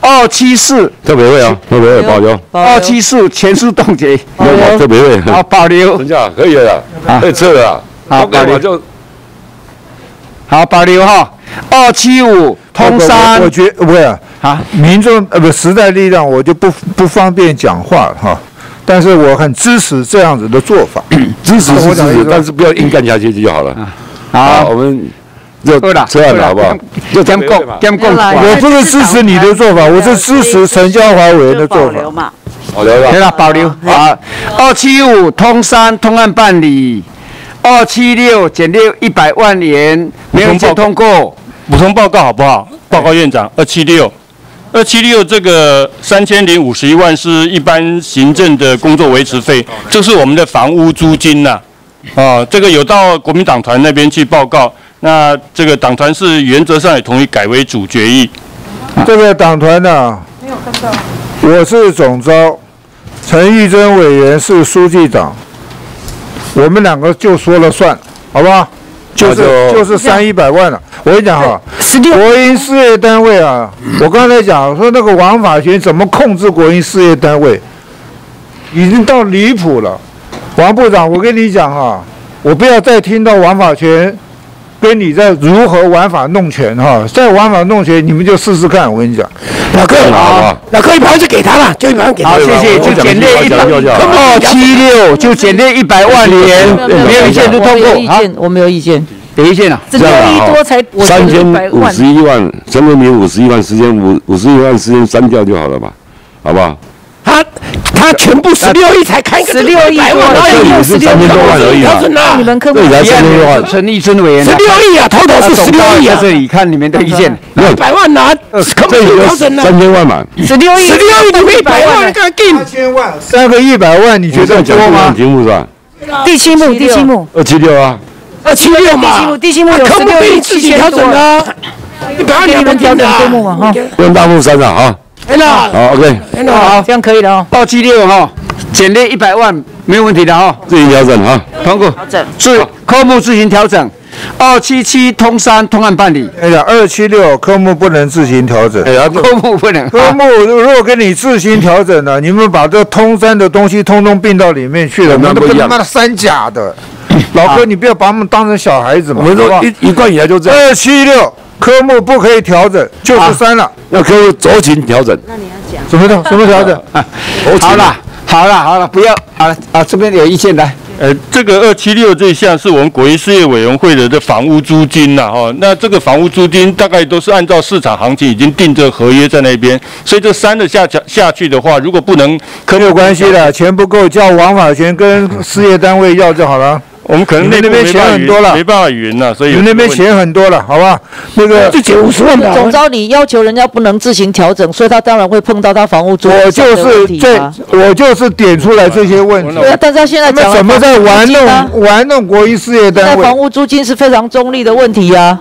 二七四特别会啊，特别会保留。 二七四全数冻结， 没有特别会。 好保留。 等一下可以了，可以撤了。 好保留就。 好保留哈。二七五通山， 我觉不会啊， 啊， 民众呃不时代力量我就不不方便讲话哈，但是我很支持这样子的做法， 支持是支持，但是不要硬干下去就好了。好，我们就撤案了，好不好？ 就这样讲，这样讲。 我不是支持你的做法，我是支持陈椒华委员的做法。 保留了， 对了，保留。好，二七五通山通案办理，二七六减列一百万元，没有意见通过。 补充报告好不好？报告院长，二七六，二七六这个三千零五十一万是一般行政的工作维持费，这是我们的房屋租金呐、啊。啊，这个有到国民党团那边去报告，那这个党团是原则上也同意改为主决议。 这个党团呢，没有看到。我是总召，陈玉珍委员是书记长，我们两个就说了算，好不好？就是就是三一百万了。我跟你讲哈，国营事业单位啊，我刚才讲说那个王法权怎么控制国营事业单位，已经到离谱了。王部长，我跟你讲哈，我不要再听到王法权跟你在如何玩法弄权哈，再玩法弄权，你们就试试看。我跟你讲， 老哥，老哥一百万就给他了，就一百万给他。 好，谢谢，就减列一百，二七六就减列一百万元，没有意见就通过。好， 我没有意见。 有意见了， 这六亿多才三千五十一万，三千零五十一万时间五五十一万时间删掉就好了嘛，好不好？ 他他全部十六亿才开个十六亿多， 哪有十六亿多而已啊？ 你们科目对，才三千多万。 陈立春委员， 十六亿啊，头头是十六亿啊。 这里看你们的意见， 一百万拿， 这里有三千万嘛？ 十六亿， 十六亿你们一百万，干给三千万，三个一百万，你觉得多吗？ 题目是吧？ 第七幕，第七幕， 二七六啊。 二七六嘛， 第七幕有十六亿自己调整的，一百万你们调整科目嘛哈， 用大幕删了哈。 哎啦， 好 OK， 好，这样可以了哦。 二七六哈，减列一百万没有问题的哈， 自行调整哈， 通过。 调整， 是科目自行调整。二七七通山通案办理。 哎呀，二七六科目不能自行调整。 哎呀，科目不能。 科目如果跟你自行调整了，你们把这通山的东西通通并到里面去了，那都不他妈的三甲的。老哥，你不要把我们当成小孩子嘛！ 我们说一一贯以来就这样。 二七六科目不可以调整，就是删了。 那科目酌情调整。 那你要讲什么调什么调整？ 好了，好了，好了，不要好了啊！这边有意见来。 呃，这个二七六这一项是我们国营事业委员会的这房屋租金呐，哈，那这个房屋租金大概都是按照市场行情已经定这合约在那边，所以这删了下下去的话，如果不能， 没有关系的，钱不够，叫王法权跟事业单位要就好了。 我们可能那边钱很多了， 没办法匀了，所以你们那边钱很多了，好吧？那个就减五十万吧。 总召你要求人家不能自行调整，所以他当然会碰到他房屋租我就是这，我就是点出来这些问题。 对啊，但是他现在讲怎么在玩弄玩弄国营事业单位？ 现在房屋租金是非常中立的问题呀。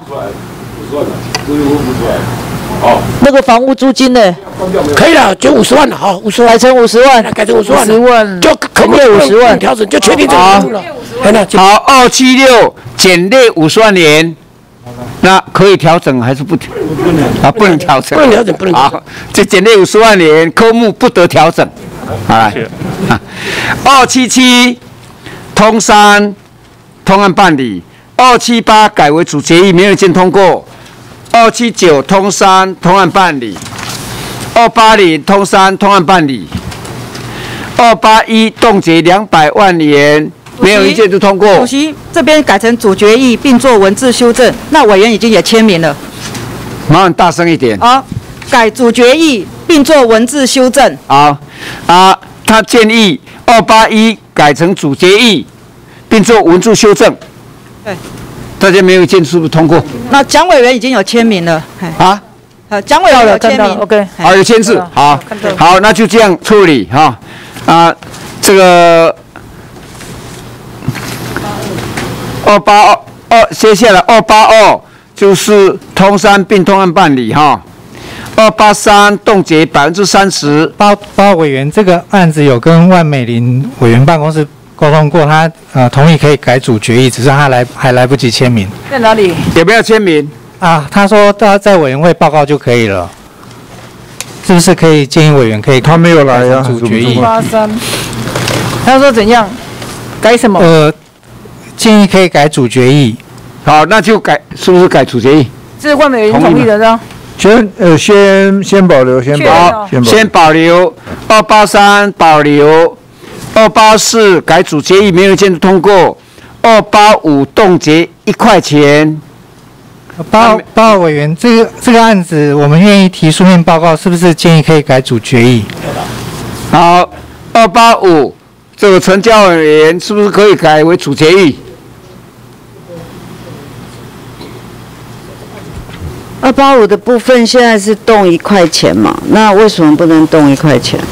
好， 那个房屋租金呢？ 可以了，就五十万了，好，五十万改成五十万， 改成五十万， 十万就肯定五十万调整，就确定这个了。 好，二七六减列五十万元，那可以调整还是不调？啊，不能调整， 不能调整，不能调整。 好，这减列五十万元，科目不得调整。好来，啊，二七七通山通案办理，二七八改为主决议，没有意见通过。二七九通山通案办理，二八零通山通案办理，二八一冻结两百万元，没有意见就通过。 主席这边改成主决议，并做文字修正，那委员已经也签名了。 麻烦大声一点。 好，改主决议并做文字修正。 好，啊，他建议二八一改成主决议，并做文字修正。 对。 大家没有意见，是不是通过？ 那蒋委员已经有签名了。 啊？ 呃，蒋委员有签名 ，OK。 好，有签字，好，好，那就这样处理哈。啊，这个二八二二，接下来二八二就是通山并通案办理哈。二八三冻结百分之三十。 报报委员，这个案子有跟万美玲委员办公室沟通过，他呃同意可以改组决议，只是他来还来不及签名。 在哪里？ 有没有签名？ 啊，他说到在委员会报告就可以了。 是不是可以建议委员可以？ 他没有来呀， 主决议。 八三，他说怎样？改什么？ 呃，建议可以改主决议。 好，那就改，是不是改主决议？ 这是万美人同意的，是吧？ 先呃先先保留，先保留，先保留二八三保留，二八四改主决议没有监督通过，二八五冻结一块钱。 报报告委员，这个这个案子我们愿意提书面报告，是不是建议可以改主决议？ 好，二八五这个陈教委员是不是可以改为主决议？ 二八五的部分现在是动一块钱嘛？那为什么不能动一块钱？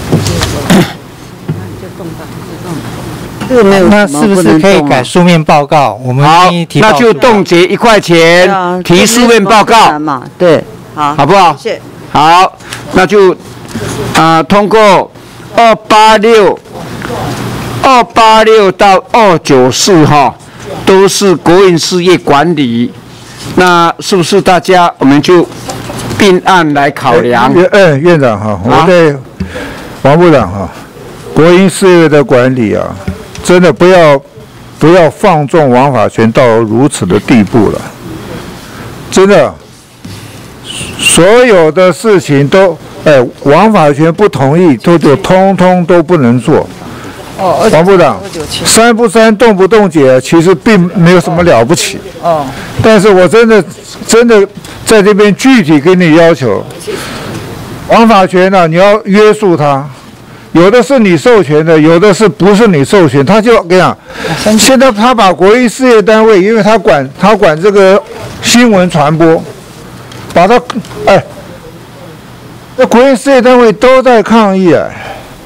这个没有那是不是可以改书面报告？我们愿意提报。 那就冻结一块钱，提书面报告嘛？对，好， 好不好？ 谢谢。 好，那就啊、呃、通过二八六、二八六到二九四哈，都是国营事业管理。那是不是大家我们就并案来考量？ 院嗯，院长哈，我对王部长哈，国营事业的管理啊，真的不要不要放纵王法权到如此的地步了，真的，所有的事情都哎，王法权不同意，都就通通都不能做。 哦， 王部长，删不删、动不动解，其实并没有什么了不起。 哦。 但是我真的真的在这边具体跟你要求，王法权呢、啊，你要约束他，有的是你授权的，有的是不是你授权，他就跟你讲，现在他把国营事业单位，因为他管他管这个新闻传播，把他哎，那国营事业单位都在抗议哎。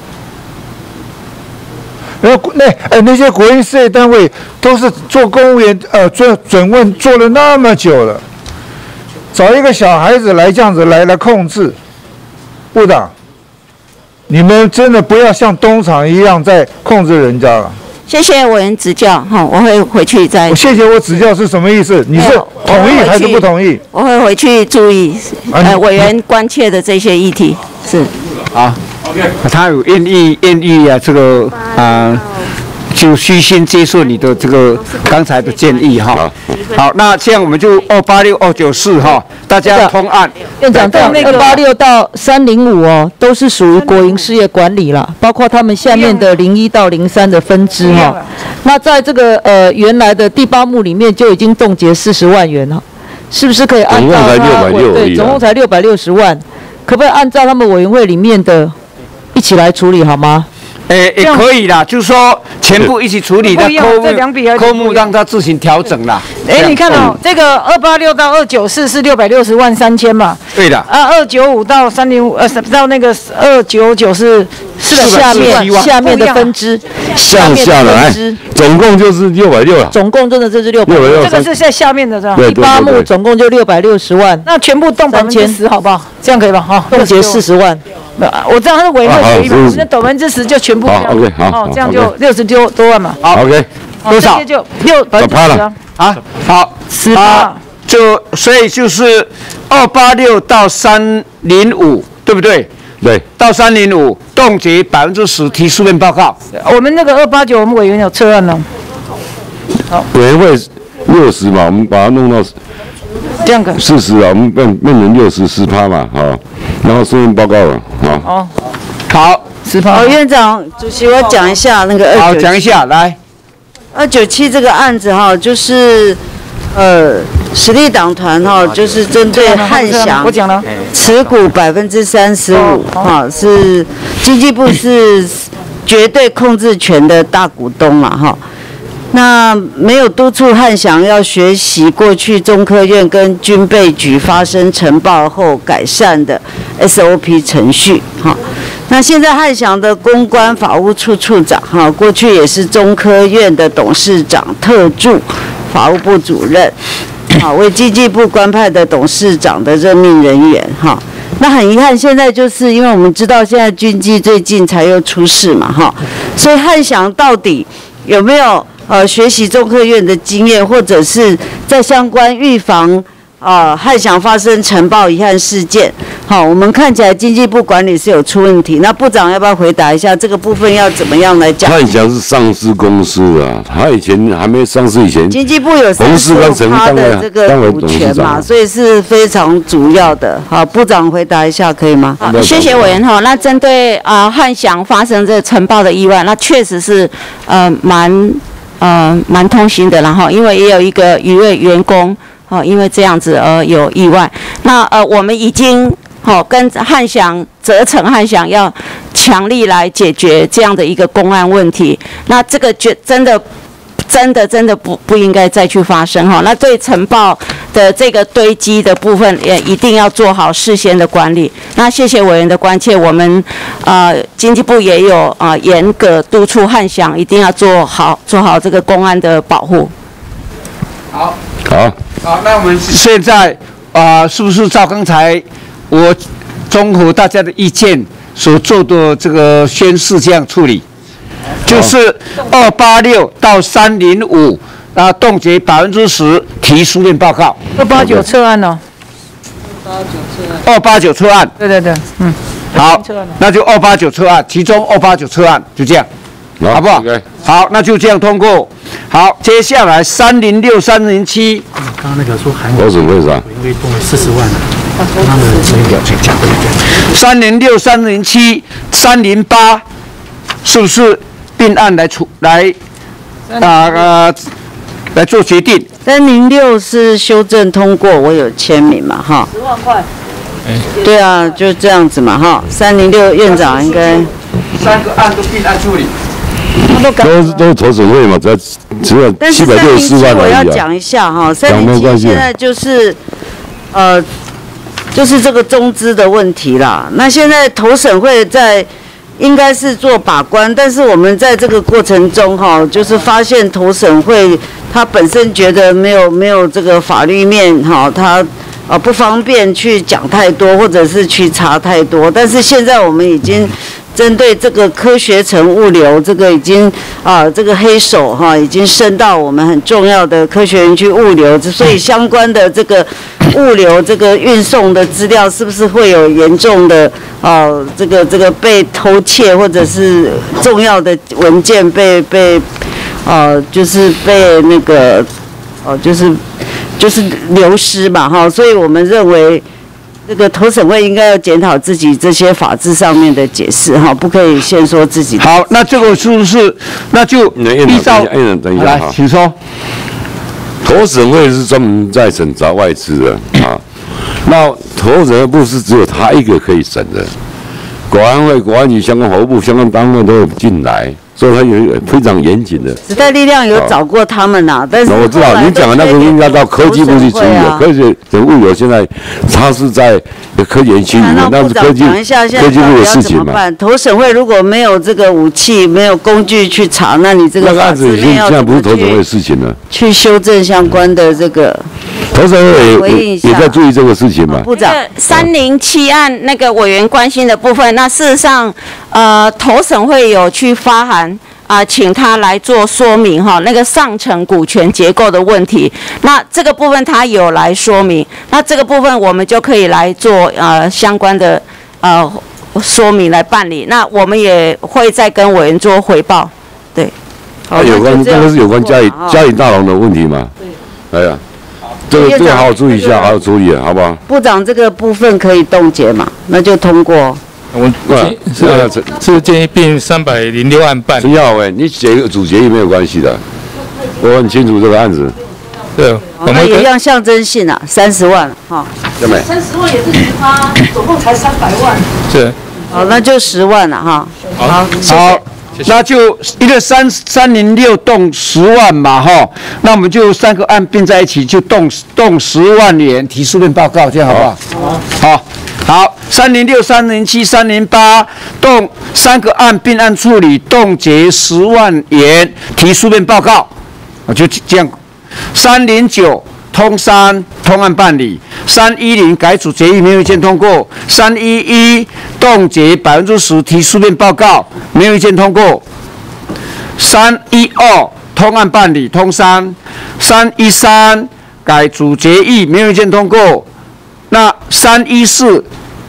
然后那哎那些国营事业单位都是做公务员呃准准问做了那么久了，找一个小孩子来这样子来来控制，部长，你们真的不要像东厂一样在控制人家了。 谢谢委员指教哈，我会回去再。 我谢谢我指教是什么意思？你是同意还是不同意？ 我会回去注意呃委员关切的这些议题是。 好。他有愿意愿意啊，这个啊、呃，就虚心接受你的这个刚才的建议哈。好，那这样我们就二八六、二九四哈，大家通案。 院长，这二八六到三零五哦，都是属于国营事业管理啦，包括他们下面的零一到零三的分支哈。那在这个呃原来的第八目里面就已经冻结四十万元了，是不是可以按照他对总共才六百六十万，可不可以按照他们委员会里面的？一起来处理好吗？ 诶，也可以啦，就是说全部一起处理的科目，科目让他自行调整啦。 哎，你看哦，这个二八六到二九四是六百六十万三千嘛？ 对的。 啊，二九五到三零五，呃，到那个二九九是是下面下面的分支， 向下的哎，总共就是六百六了。 总共真的这是六百六，这个是在下面的是吧？ 第八目总共就六百六十万。 那全部动百分之十，好不好？这样可以吧？哈， 冻结四十万。 我知道他是委员会决议嘛，那百分之十就全部。 好 ，OK， 好， 哦，这样就六十多多万嘛。 好 ，OK， 多少？就六百分之十啊。 啊，好， 十八。 就所以就是二八六到三零五，对不对？ 对。 到三零五冻结百分之十，提书面报告。 我们那个二八九，我们委员有撤案了。 好。委员会六十嘛，我们把它弄到。 这样个四十啊，我们变变成六十十趴嘛，好，然后书面报告了，好。 哦， 好， 十趴。 哦，院长，主席，我讲一下那个二九七。 好，讲一下，来。 二九七这个案子哈，就是呃，实力党团哈，就是针对汉翔， 我讲了， 持股百分之三十五哈，是经济部是绝对控制权的大股东嘛哈。那没有督促汉翔要学习过去中科院跟军备局发生呈报后改善的 S O P 程序哈。那现在汉翔的公关法务处处长哈，过去也是中科院的董事长特助法务部主任，好为经济部官派的董事长的任命人员哈。那很遗憾，现在就是因为我们知道现在军机最近才又出事嘛哈，所以汉翔到底有没有？呃，学习中科院的经验，或者是在相关预防啊、呃、汉翔发生呈报遗憾事件， 好，我们看起来经济部管理是有出问题，那部长要不要回答一下这个部分要怎么样来讲？ 汉翔是上市公司啊，他以前还没上市以前， 经济部有三十六趴的这个股权嘛，所以是非常主要的。好，部长回答一下可以吗？ 好，谢谢委员哈。那针对啊、呃、汉翔发生这尘爆的意外，那确实是呃蛮呃蛮痛心的，然后因为也有一个渔业员工哦、呃、因为这样子而有意外，那呃我们已经。好，跟汉翔、责成汉翔要强力来解决这样的一个公安问题。那这个绝真的、真的、真的不不应该再去发生哈。那对尘爆的这个堆积的部分，也一定要做好事先的管理。那谢谢委员的关切，我们呃经济部也有啊、呃、严格督促汉翔一定要做好做好这个公安的保护。 好， 好， 好，那我们现在啊、呃，是不是照刚才？我综合大家的意见所做的这个宣示这样处理，就是二八六到三零五啊，冻结百分之十，提书面报告。 二八九撤案哦。 二八九撤案。 对对对，嗯。 好，那就二八九撤案，其中二八九撤案就这样，好不好？好，那就这样通过。好，接下来三零六、三零七。 刚刚那个说韩国怎么回事啊？ 因为动了四十万了。他们所以表情加倍。 三零六、三零七、三零八，是不是并案来处来啊呃来做决定？ 三零六是修正通过，我有签名嘛哈。 十万块。 对啊，就这样子嘛哈。三零六院长应该。 三个案都并案处理。 都是都是投审会嘛，只要只有七百六十四万而已啊。 我要讲一下哈，三零七现在就是呃。就是这个中资的问题啦。那现在投审会在应该是做把关，但是我们在这个过程中哈，就是发现投审会他本身觉得没有没有这个法律面哈，他呃不方便去讲太多，或者是去查太多。但是现在我们已经针对这个科学城物流，这个已经啊、呃、这个黑手哈，已经伸到我们很重要的科学园区物流，所以相关的这个。物流这个运送的资料是不是会有严重的呃这个这个被偷窃，或者是重要的文件被被呃就是被那个哦、呃、就是就是流失嘛哈，所以我们认为这个投审会应该要检讨自己这些法制上面的解释哈，不可以先说自己。 好，那这个是不是那就依照来， 请说。 投审会是专门在审查外资的啊，那投审会不是只有他一个可以审的，国安会、国安局、相关法务部、相关单位都有进来，所以他有非常严谨的。 时代力量有找过他们呐、啊，但是我知道你讲的那个应该到科技部去处理的，科技人物流现在他是在科研区里面，那是科技科技部的事情嘛。 投审会如果没有这个武器、没有工具去查，那你这个那个案子已经现在不是投审会的事情了。 去修正相关的这个， 投审会也也在注意这个事情嘛。 部长， 三零七案那个委员关心的部分，那事实上，呃，投审会有去发函啊、呃，请他来做说明哈，那个上层股权结构的问题，那这个部分他有来说明，那这个部分我们就可以来做呃相关的呃说明来办理，那我们也会再跟委员做回报，对。 啊，有关这个是有关嘉义嘉义大龙的问题嘛？对。哎呀，这个这个好好注意一下，好好处理，好不好？ 部长，这个部分可以冻结嘛？那就通过。 我是是建议并三百零六案办。 陈耀伟，你写一个主决议没有关系的，我很清楚这个案子。 对， 我们也要象征性啊，三十万哈。 对没？ 三十万也是十趴，总共才三百万。 是。 好，那就十万了哈。 好，好。那就一个三三零六动十万嘛，哈，那我们就三个案并在一起，就动动十万元，提书面报告，这样好不好？好，好，好，三零六、三零七、三零八动三个案并案处理，冻结十万元，提书面报告，我就这样。三零九。通三通案办理，三一零改组决议没有意见通过，三一一冻结百分之十提书面报告没有意见通过，三一二通案办理通三，三一三改组决议没有意见通过，那三一四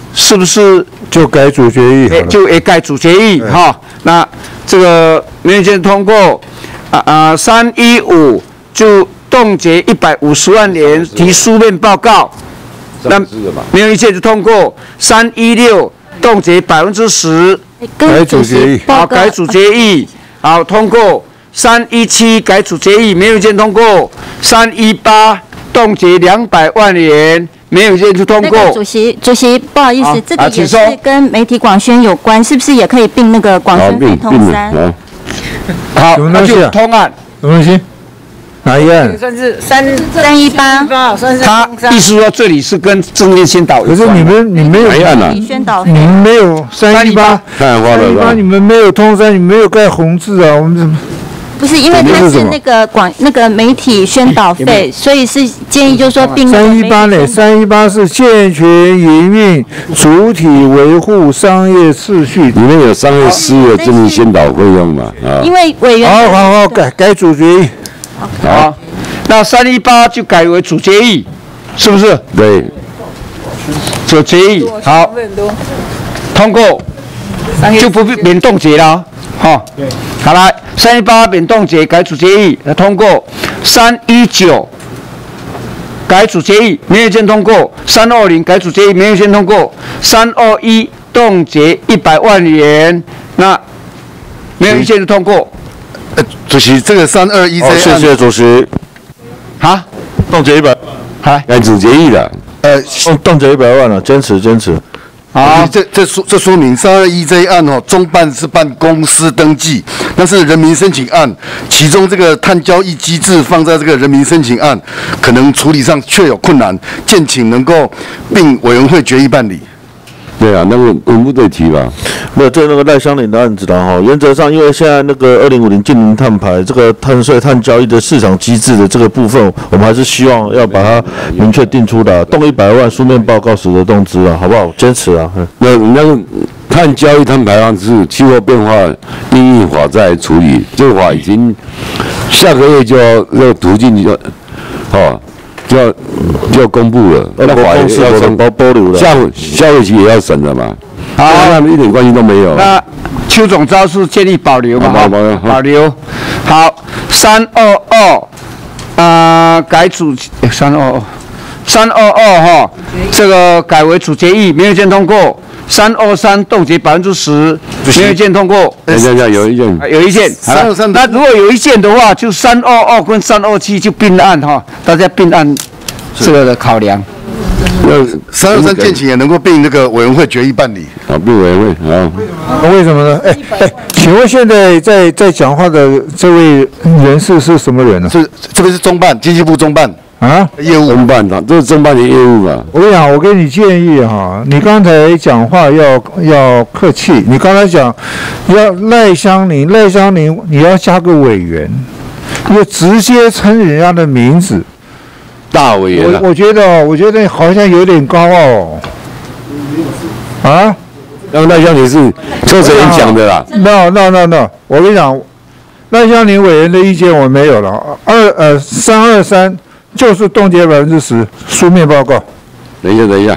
是不是就改主决议好了？ 就也改主决议哈？那这个没有意见通过，啊啊，三一五就冻结一百五十万元提书面报告，那没有意见就通过。三一六冻结百分之十， 改主决议， 好，改主决议，好通过。三一七改主决议，没有意见通过。三一八冻结两百万元。没有意见就通过。 那个主席，主席，不好意思，这个也是跟媒体广宣有关，是不是也可以并那个广宣费通三？ 好，那就通案。 什么东西？哪一案？ 算是三三一八， 他意思说这里是跟正面宣导有关。 可是你们你没有哪一案啊？ 你们没有三一八， 三一八你们没有通三，你们没有盖红字啊，我们怎么？ 不是，因为它是那个广那个媒体宣导费，所以是建议就是说并三一八呢？三一八是健全营运主体维护商业秩序， 里面有商业事业政治宣导费用嘛？啊， 因为委员好好好改改主决议， 好，那三一八就改为主决议，是不是？ 对， 主决议好，通过就不免冻结了，哈，好来。三一八免冻结改主决议来通过，三一九改主决议没有意见通过，三二零改主决议没有意见通过，三二一冻结一百万元，那没有意见就通过。 呃，主席，这个三二一这案， 谢谢主席。 好， 冻结一百， 好， 改主决议了。 呃，冻结一百万了，坚持坚持。 啊，这这说这说明三二一这一案哦，中办是办公司登记，但是人民申请案，其中这个碳交易机制放在这个人民申请案，可能处理上确有困难，建请能够并委员会决议办理。 对啊，那个文部队提吧。 没有，这那个赖香林的案子的哈，原则上，因为现在那个二零五零近零碳排这个碳税、碳交易的市场机制的这个部分，我们还是希望要把它明确定出来，动一百万书面报告使得动资啊，好不好？坚持啊。 那那个碳交易、碳排放是气候变化因应法在处理，这个法已经下个月就要那个途径就哦。就要就要公布了，那法也要审， 包保留了， 下下会期也要审了嘛。好，那一点关系都没有。 那邱总招是建议保留嘛？保留。好，三二二，啊，改主三二二，三二二哈，这个改为主决议，没有意见通过。三二三冻结百分之十，没有意见通过。 等一下，有意见， 有意见。三二三，那如果有意见的话，就三二二跟三二七就并案哈，大家并案这个的考量。 那三二三建请也能够并那个委员会决议办理。 啊，并委员会啊。 为什么呢？哎哎，请问现在在在讲话的这位人士是什么人呢？ 是这边是中办，经济部中办。 啊， 业务中办的，这是中办的业务嘛。 我跟你讲，我给你建议哈，你刚才讲话要要客气。你刚才讲要赖香林，赖香林你要加个委员，你直接称人家的名字。 大委员、啊， 我我觉得，我觉得好像有点高傲哦。啊？ 那赖香林是邱成员讲的啦。 No no no no， 我跟你讲，赖香林委员的意见我没有了。二呃三二三。就是冻结百分之十，书面报告。 等一下，等一下，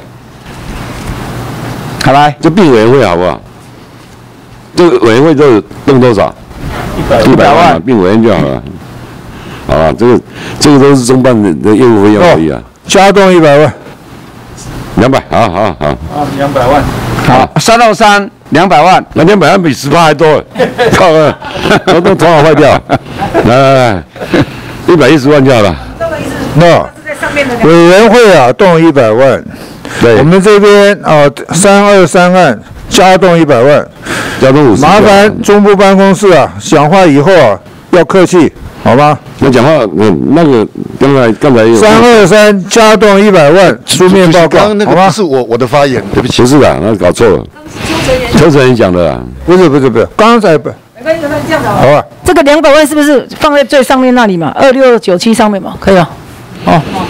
好来， 这并委员会好不好？这个委员会就动多少？一百万，并委员就好了。好啊，这个这个都是中办的的业务费用而已啊。 加动一百万， 两百，好好好。 啊，两百万。好，三二三两百万， 那两百万比十八还多，靠啊！我都头脑坏掉。来来来，一百一十万就好了。 那委员会啊，动一百万，对，我们这边啊，三二三案加动一百万， 加动五十。 麻烦中部办公室啊，讲话以后啊要客气，好吗？ 那讲话，嗯，那个刚才刚才有三二三加动一百万书面报告， 刚刚那个不是我我的发言， 对不起，不是的，那搞错了。邱成员讲的啦， 不是不是不是，刚才不。 没关系，那这样子好吧。 这个两百万是不是放在最上面那里嘛？二六九七上面嘛，可以啊。哦，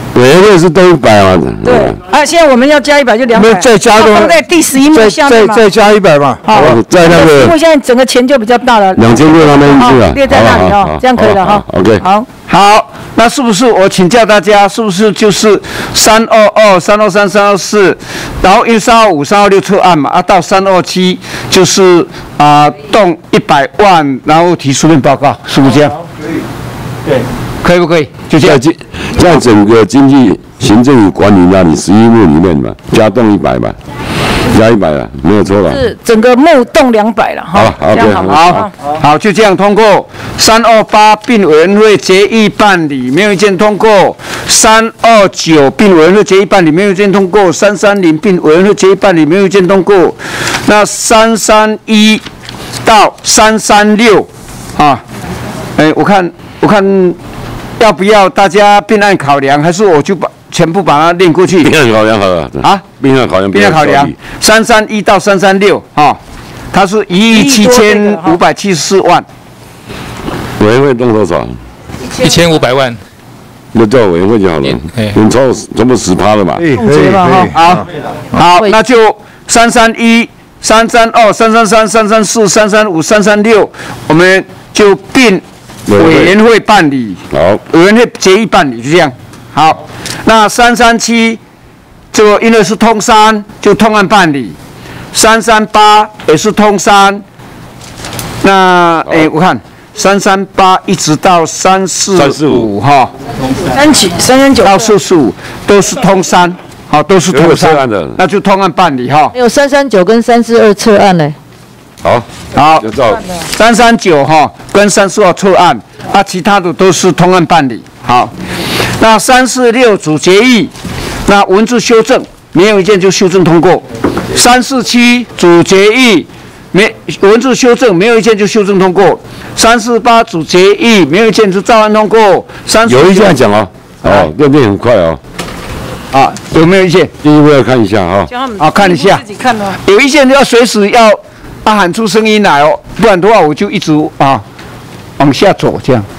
委员会是都一百嘛？ 对，啊，现在我们要加一百就两百， 那再加多放在第十一幕下面嘛。 再再加一百嘛。 好， 在那个。 因为现在整个钱就比较大了。 两千六那边去了， 列在那里哦，这样可以了哈。 OK。 好， 好，那是不是我请教大家，是不是就是三二二、三二三、三二四，然后因为三二五、三二六撤案嘛，啊，到三二七就是啊动一百万，然后提书面报告，是不是这样？可以。对。可以不可以？就这样， 在在整个经济行政与管理那里十一幕里面嘛，加动一百嘛，加一百了，没有错了。 是整个幕动两百了哈。 好， 这样好好，好，好，就这样通过。三二八并委员会决议办理，没有意见通过。三二九并委员会决议办理，没有意见通过。三三零并委员会决议办理，没有意见通过。那三三一到三三六啊，哎，我看，我看。要不要大家并案考量，还是我就把全部把它念过去？ 并案考量好了啊，并案考量， 并案考量，三三一到三三六啊，它是一亿七千五百七十四万。 委员会动多少？ 一千五百万。 那叫委员会就好了，你超全部十趴了嘛？ 可以，可以，好，好，那就三三一、三三二、三三三、三三四、三三五、三三六，我们就并。委员会办理， 好， 委员会决议办理，就这样。好，那三三七，这个因为是通三，就通案办理。三三八也是通三，那哎，我看三三八一直到三四五哈， 三七三三九到四四五都是通三，好，都是通三的，那就通案办理哈。 还有三三九跟三四二撤案呢。 好， 好，三三九哈跟三四二撤案，啊，其他的都是通案办理。好，那三四六主决议，那文字修正，没有意见就修正通过。三四七主决议，没文字修正，没有意见就修正通过。三四八主决议，没有意见就照案通过。三有意见讲哦，哦，要念很快哦。 啊，有没有意见？ 第一步要看一下哈。 啊，看一下。 自己看哦。 有意见就要随时要。啊，喊出声音来哦，不然的话我就一直啊往下走，这样。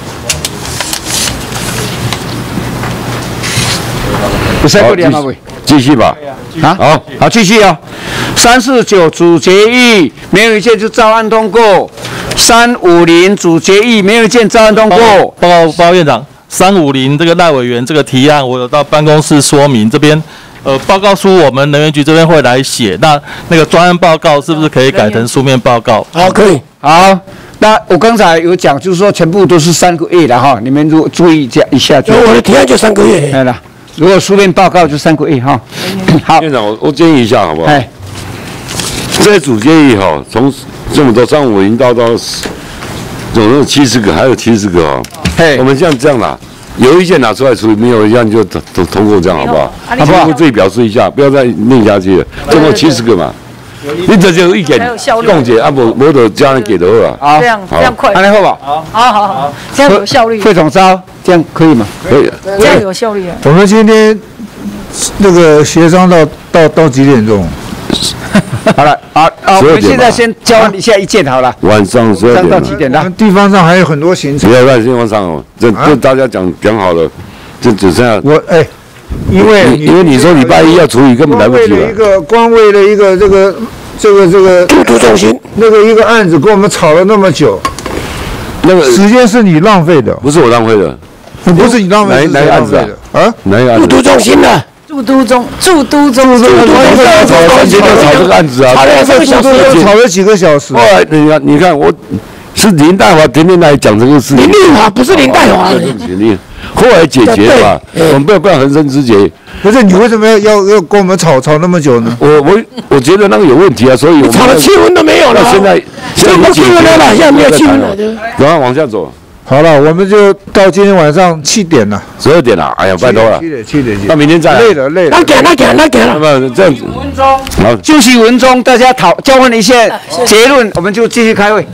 有三个两啊位， 继续吧。 啊，好，好，继续哦。三四九主决议，没有意见就照案通过。三五零主决议，没有意见照案通过。 报告报告院长，三五零这个赖委员这个提案，我有到办公室说明这边。呃，报告书我们能源局这边会来写，那那个专案报告是不是可以改成书面报告？ 好，可以。好，那我刚才有讲，就是说全部都是三个月的哈，你们如注意一下。就我的提案就三个月。 对了，如果书面报告就三个月哈。好， 院长，我我建议一下好不好？哎，这主建议哈，从这么多三五零到到总共七十个，还有七十个哦。嘿，我们像这样啦。有意见拿出来处理，没有意见就通通过，这样好不好？好不好？自己表示一下，不要再念下去了。总共七十个嘛，你这就意见共解啊，不没得家人给的话啊。这样这样快， 安尼好不好？好好好，这样有效率。 会总招这样可以吗？ 可以， 这样有效率啊。 我们今天那个协商到到到几点钟？ 好了，好啊，我们现在先交换一下意见好了。 晚上十二点到几点的？ 地方上还有很多行程。 不要在地方上哦，这这大家讲讲好了，就只剩下我哎，因为因为你说礼拜一要处理，根本来不及了。 一个光为了一个这个这个这个督督中心那个一个案子，跟我们吵了那么久， 那个时间是你浪费的， 不是我浪费的， 不是你浪费， 哪哪个案子啊？啊，哪个案子？ 督督中心的。 驻都中，驻都中， 驻都中， 吵今天吵这个案子啊， 吵了几个小时，吵了几个小时。 后来你看，你看我是林大华天天来讲这个事情。 林立华不是林大华。 后来解决嘛，我们不要不要横生枝节。 不是你为什么要要要跟我们吵吵那么久呢？ 我我我觉得那个有问题啊，所以我们吵的气氛都没有了。 现在现在没气氛了，现在没有气氛了。 然后往下走。 好了，我们就到今天晚上七点了， 十二点了。哎呀，拜托了， 七点七点， 那明天再来。 累了累了。 那给那给那给了。 那么这样子， 好，休息文中，大家讨交换一下结论，我们就继续开会。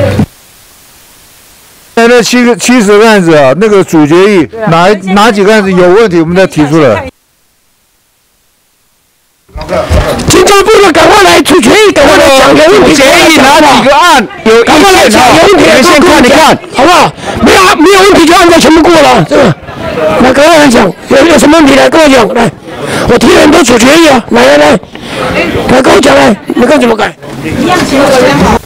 那那七个七十个案子啊，那个主决议哪哪几个案子有问题，我们再提出来。 经济部的赶快来出决议，赶快来讲有问题。 决议哪几个案有意见？ 有问题， 先看一看， 好不好？没有没有问题就按照全部过了，这个。 来跟我讲，有有什么问题来跟我讲，来，我提了很多主决议啊，来来来，来跟我讲来，你看怎么改？一样请委员好。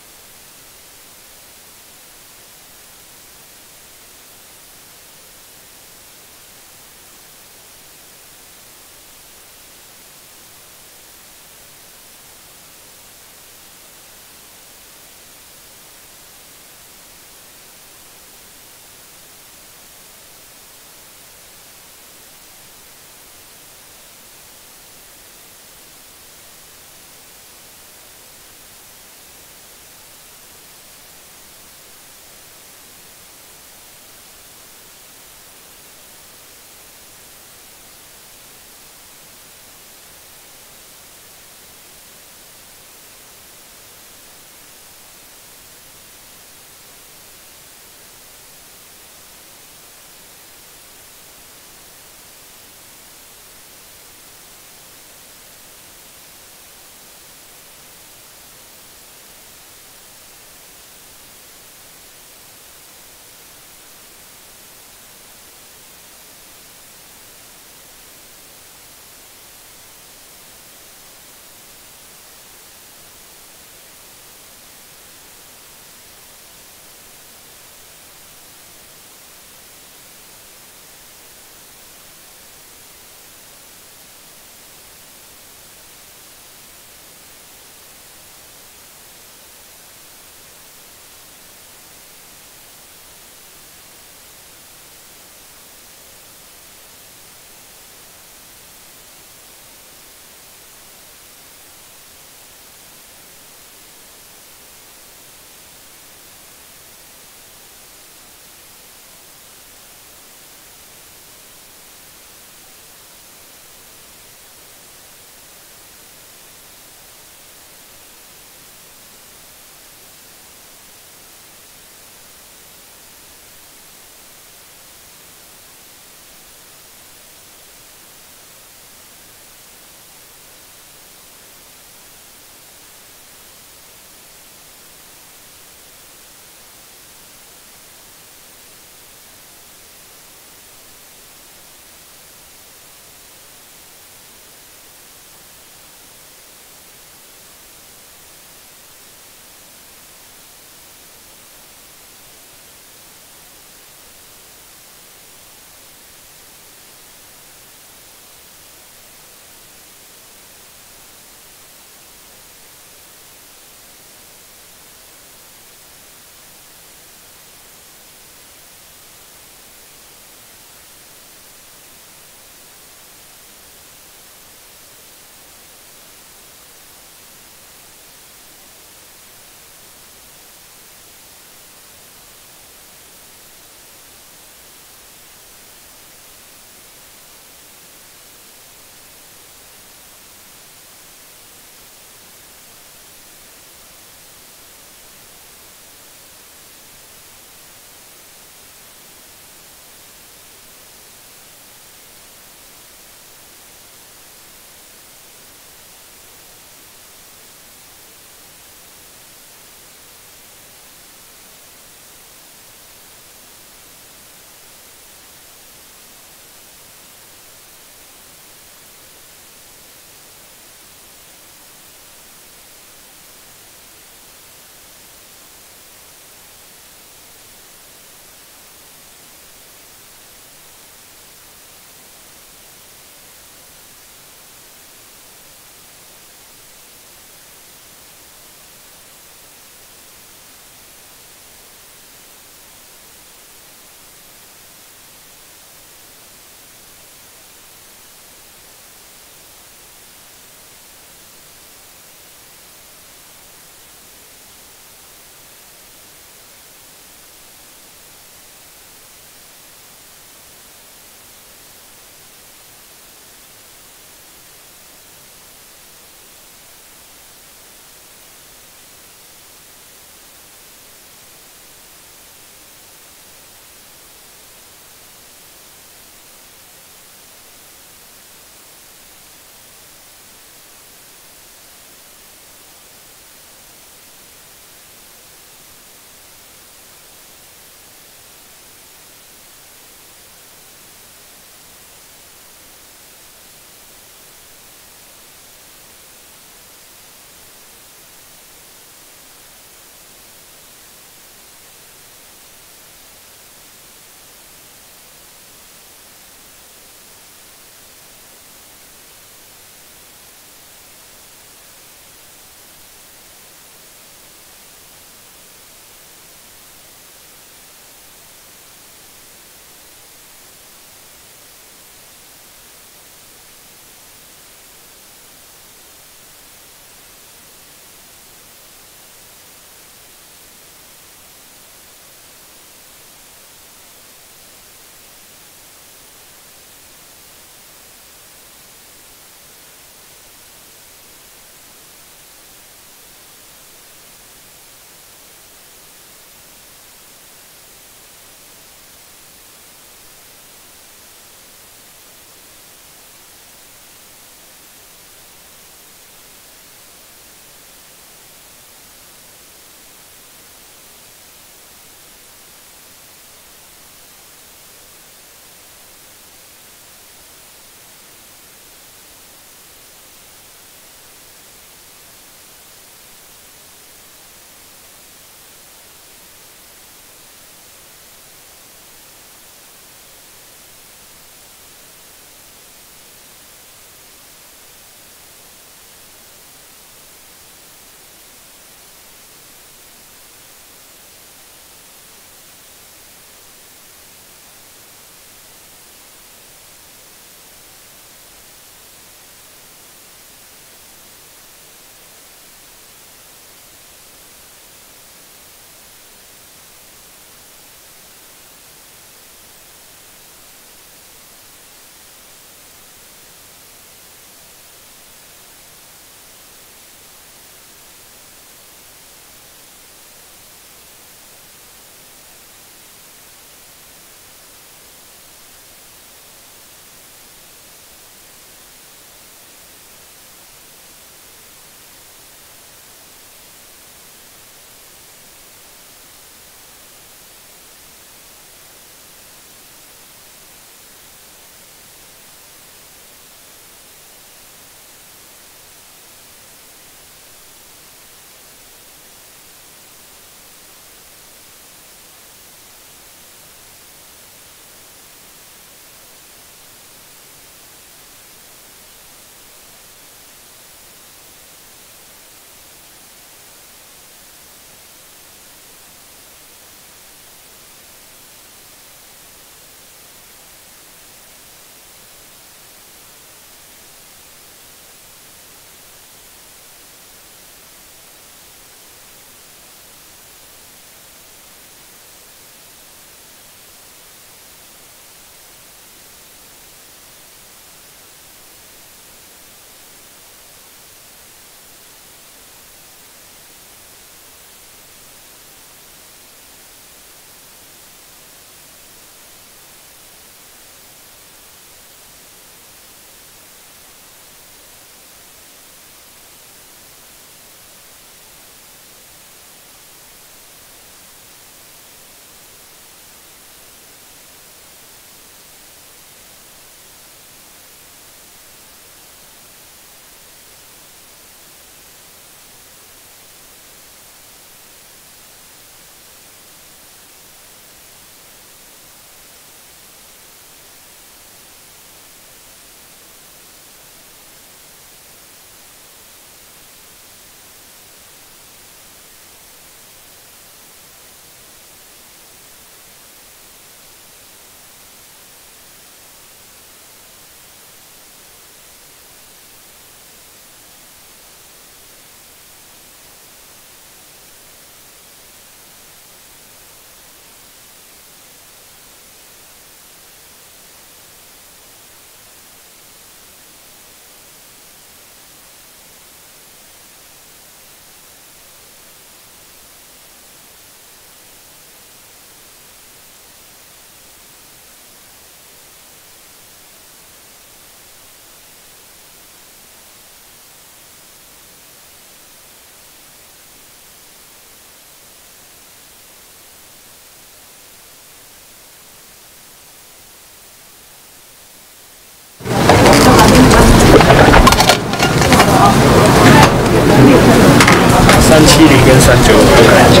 七零跟三九都看一下。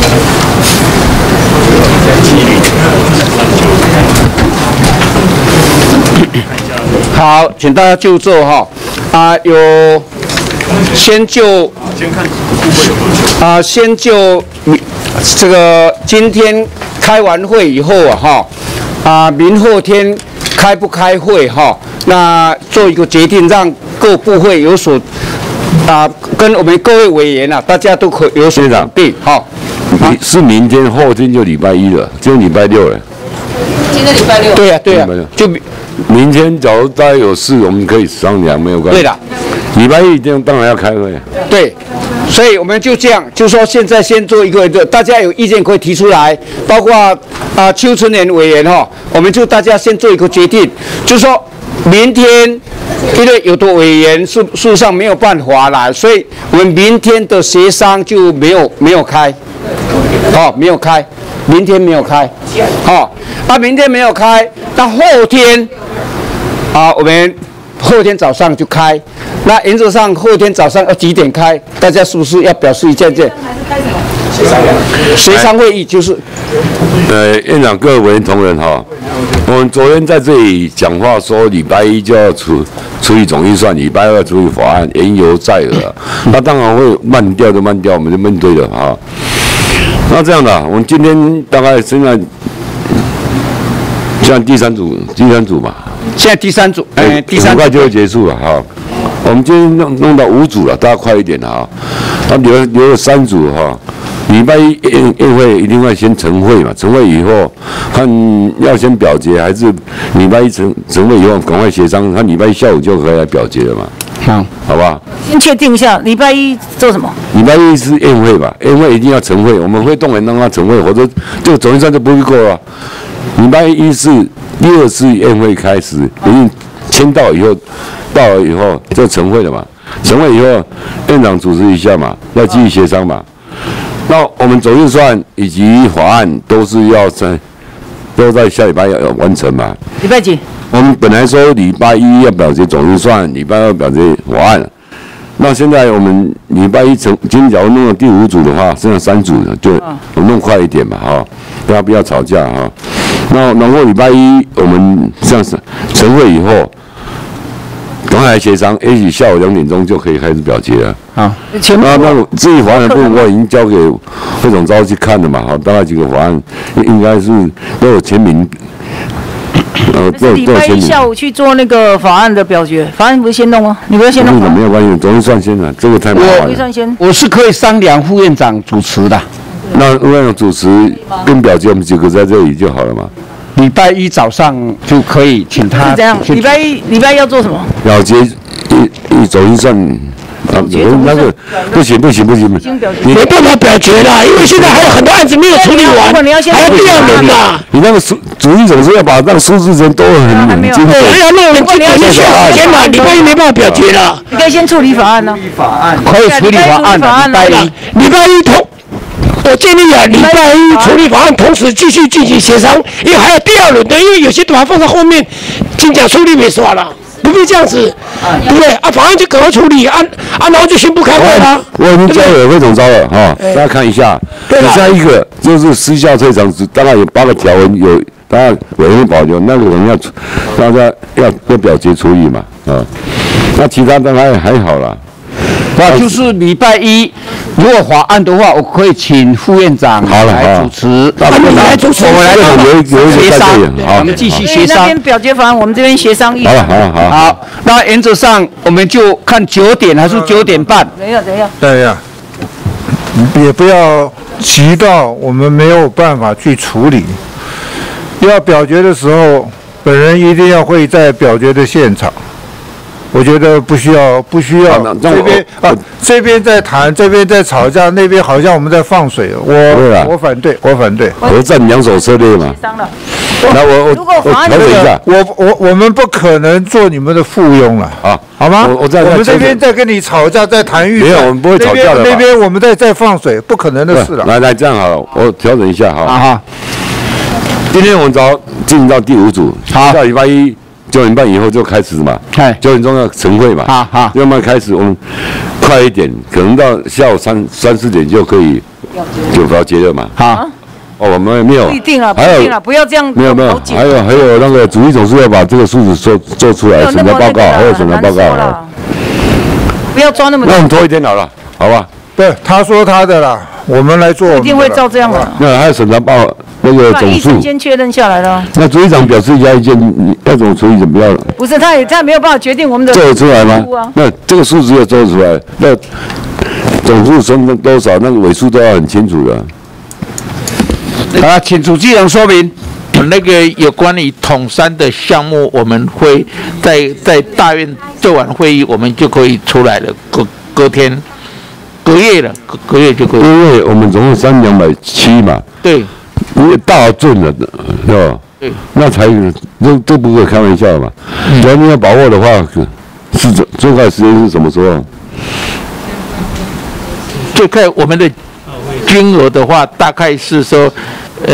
七零好，请大家就座哈。啊，有先就啊，先就这个今天开完会以后啊，哈啊，明后天开不开会哈？那做一个决定，让各部会有所啊，跟我们各位委员啊，大家都可有所决定哈。 你是明天，后天就礼拜一了，今天礼拜六了。 今天礼拜六。 对呀、啊，对呀、啊，就明天假如大家有事，我们可以商量，没有关系。 对的。 礼拜一定当然要开会。 对，所以我们就这样，就说现在先做一个，大家有意见可以提出来，包括啊、呃、邱春莲委员哈，我们就大家先做一个决定，就是说明天，因为有的委员事事实上没有办法来，所以我们明天的协商就没有没有开，哦，没有开，明天没有开，哦，那、啊、明天没有开，那后天啊，我们后天早上就开。那原则上后天早上要几点开？大家是不是要表示一下？这协商会议就是。 呃，院长、各位委员同仁哈，我们昨天在这里讲话说，礼拜一就要处处理总预算，礼拜二处理法案，言犹在耳。那当然会慢掉就慢掉，我们就面对了哈。那这样的，我们今天大概现在像第三组，第三组嘛。 现在第三组，哎，第三组很快就会结束了哈。我们今天弄弄到五组了，大家快一点哈。那留留了三组哈。礼拜一宴宴会一定要先晨会嘛，晨会以后看要先表决，还是礼拜一晨晨会以后赶快协商，看礼拜一下午就可以来表决了嘛。 好， 好不好？ 先确定一下，礼拜一做什么？ 礼拜一是宴会吧，宴会一定要晨会，我们会动员让他晨会，否则这个总预算就不会过了。礼拜一是第二次宴会开始，已经签到以后，到了以后就晨会了嘛。晨会以后，院长主持一下嘛，要继续协商嘛。那我们总预算以及法案都是要在都在下礼拜要完成嘛。 礼拜几？ 我们本来说礼拜一要表决总预算，礼拜二表决法案。那现在我们礼拜一成，今天假如弄了第五组的话，剩下三组就我弄快一点嘛，哈，大家不要吵架哈。那然后礼拜一我们这样子晨会以后，赶快来协商，也许下午两点钟就可以开始表决了。 好， 那那至于法案的部分，我已经交给会总召去看了嘛，哈，大概几个法案应该是都有签名。呃， 是礼拜一下午去做那个法案的表决，法案不是先弄吗？你不要先弄吗？ 没有关系，总预算先了，这个太麻烦了。 预算先， 我是可以商量副院长主持的。 那副院长主持跟表决，我们几个在这里就好了嘛。 礼拜一早上就可以请他。 是这样，礼拜一礼拜一要做什么？ 表决一一总预算。啊，那个不行不行不行， 你没办法表决啦，因为现在还有很多案子没有处理完，还要第二轮啦。 你那个主主意总是要把那个数字人都很冷静。 对，还要弄人今天需要时间嘛，礼拜一没办法表决了。 你可以先处理法案呢。 法案可以处理法案的，礼拜一礼拜一同。我建议啊，礼拜一处理法案，同时继续进行协商，因为还有第二轮的，因为有些把它放在后面，金甲处理没耍了。不必这样子，对不对？啊，法案就赶快处理，啊啊，然后就宣布开会了。 我已经交给会总召了哈，大家看一下。第三一个就是失效退场，大概有八个条文，有大概委员会保留，那个人要大家要要表决处理嘛，啊，那其他的还还好啦。 那就是礼拜一，如果法案的话，我可以请副院长来主持， 他们来主持， 我们来协商，我们继续协商。 那边表决法案，我们这边协商。 好了，好了，好。 好，那原则上我们就看九点还是九点半？ 等一下，等一下。 对呀，也不要急到我们没有办法去处理。要表决的时候，本人一定要会在表决的现场。我觉得不需要，不需要。这边啊，这边在谈，这边在吵架，那边好像我们在放水。我我反对，我反对。 我占两手策略嘛。 那我我我调整一下。我我我们不可能做你们的附庸了啊，好吗？我我我们这边在跟你吵架，在谈预算。 没有，我们不会吵架的。 那边我们在在放水，不可能的事了。 来来，这样好了，我调整一下哈。 啊哈。 今天我们早进行到第五组， 好， 下礼拜一九点半以后就开始嘛，九点钟要晨会嘛， 好好， 要慢慢开始，我们快一点，可能到下午三三四点就可以就调节了嘛。好，哦，我们没有， 不一定啊，不还有一定啊，不要这样。 没有没有，还有还有那个主席总是要把这个数字做做出来，审查报告还有审查报告啊。 不要抓那么。 那我们拖一天好了，好吧？ 对，他说他的啦，我们来做我们的啦。 一定会照这样的。 那还有审查报那个总数。 先确认下来了。 那主席长表示一下意见，你要怎么处理？怎么样？ 不是，他也他没有办法决定我们的。 做得出来吗？那这个数字要做得出来，那总数剩多少，那个尾数都要很清楚的。 啊，请主席人说明。 那个有关于统三的项目，我们会在在大院做完会议，我们就可以出来了。隔隔天。隔月了，隔隔月就可以。 因为我们总共三两百七嘛， 对， 因为大准了，是吧？对，那才这这不可以开玩笑嘛。只要你要把握的话，是最最快时间是什么时候？ 最快我们的金额的话，大概是说，呃，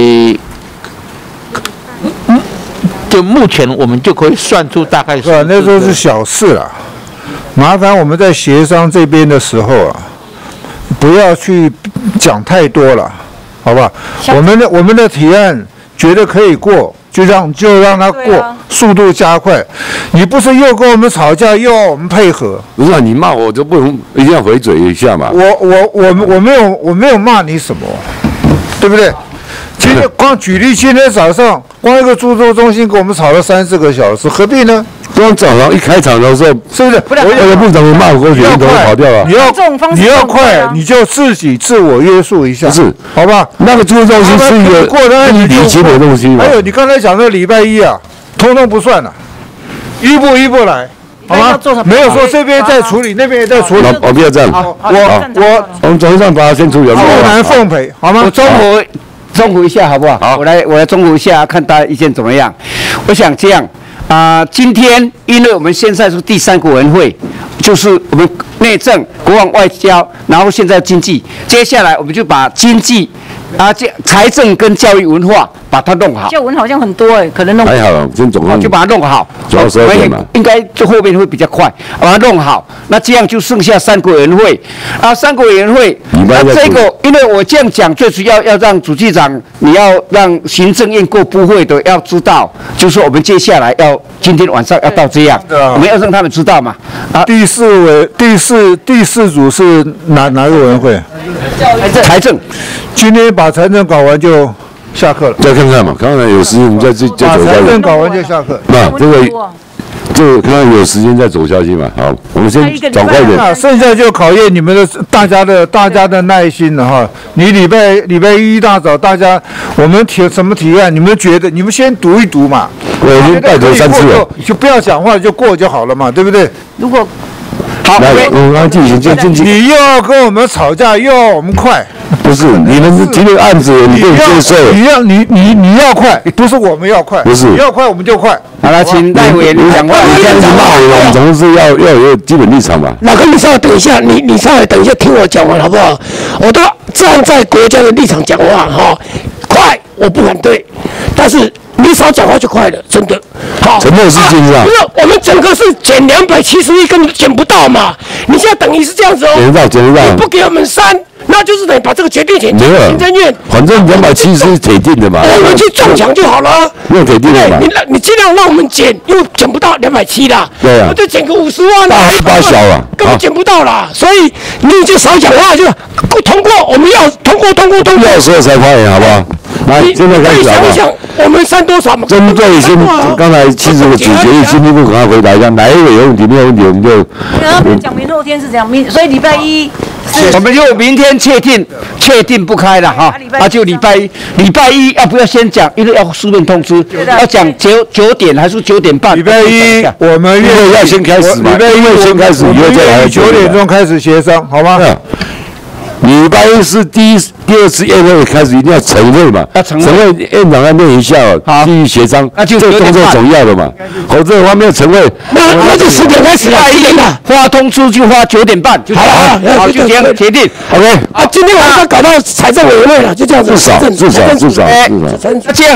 就目前我们就可以算出大概是。 是那时候是小事了。麻烦我们在协商这边的时候啊，不要去讲太多了，好不好？我们的我们的提案觉得可以过，就让就让它过，啊、速度加快。你不是又跟我们吵架，又要我们配合？ 不是、啊，你骂我就不能一定要回嘴一下嘛？ 我我我我没有我没有骂你什么，对不对？今天光举例，今天早上光一个株洲中心跟我们吵了三四个小时，何必呢？ 光早上一开场的时候， 是不是？ 那个部长骂我过去，你怎么跑掉了？ 你要你要快，你就自己自我约束一下， 不是？ 好吧？ 那个株洲中心是一个理清的东西嘛。 还有你刚才讲的礼拜一啊，通通不算了，一步一步来。好吗？没有说这边在处理，那边也在处理。 我不要这样。 我我我们总上把它先处理。 后南奉陪，好吗？ 我综合综合一下好不好？好，我来我来综合一下，看大家意见怎么样。我想这样啊、呃，今天因为我们现在是第三个委员会，就是我们内政、国防、外交，然后现在经济，接下来我们就把经济啊，这财政跟教育文化把它弄好。 教文好像很多哎，可能弄还好，先总共就把它弄好。 主要是应该就后面会比较快，把它弄好。那这样就剩下三个委员会啊，三个委员会。那这个，因为我这样讲，最主要要让主席长，你要让行政院各部会的要知道，就是我们接下来要今天晚上要到这样，我们要让他们知道嘛。 啊，第四委第四第四组是哪哪个委员会？ 财政。 今天把财政搞完就下课了。 再看看嘛，看看有时间我们再再再走下去。 把财政搞完就下课。 那这个。就看看有时间再走下去嘛。好，我们先找快点。 剩下就考验你们的大家的大家的耐心了哈。你礼拜礼拜一一大早，大家我们提什么提案？你们觉得你们先读一读嘛。 我已经拜托三次了， 就不要讲话就过就好了嘛，对不对？ 如果好， 我们刚进行就进行。 你又要跟我们吵架，又要我们快。 不是，你们提的案子你不接受。 你要你你你要快，不是我们要快。 不是， 你要快我们就快。 好了，请赖委员讲话。 你这样子骂我，我们总是要要有基本立场嘛。 老哥，你稍微等一下，你你稍微等一下，听我讲完好不好？我都站在国家的立场讲话哈，快我不反对，但是你少讲话就快了，真的。好， 沉默是金啊。 不是，我们整个是减两百七十亿，根本减不到嘛。你现在等于是这样子哦， 减不到，减不到。 你不给我们删。那就是等于把这个决定权交给行政院， 反正两百七十是铁定的嘛， 我们去撞墙就好了。 用铁定的嘛， 你你尽量让我们减，因为减不到两百七啦。 对啊， 我就减个五十万， 大黑八小啊， 根本减不到啦。所以你就少讲话，就通过，我们要通过，通过，通过。 要说才发言，好不好？来，现在开始好不好？ 想一想，我们删多少嘛？ 针对先刚才七十个主决议，经济部赶快回答一下，哪一个有问题？没有问题，我们就。 然后讲明后天是这样，明所以礼拜一。 我们就明天确定，确定不开了哈，啊就礼拜一，礼拜一要不要先讲？因为要书面通知，要讲九九点还是九点半？ 礼拜一我们因为要先开始嘛， 礼拜一先开始，以后再来九点钟开始协商，好吗？ 礼拜一是第一第二次宴会开始，一定要晨会嘛，晨会院长要念一下，继续协商，那就这个动作总要的嘛，否则的话没有晨会， 那那就十点开始了，一点的发通知就发九点半，好了，好就这样决定 ，OK。 啊，今天晚上搞到财政委员会了，就这样子， 至少至少至少至少。 那这样啦，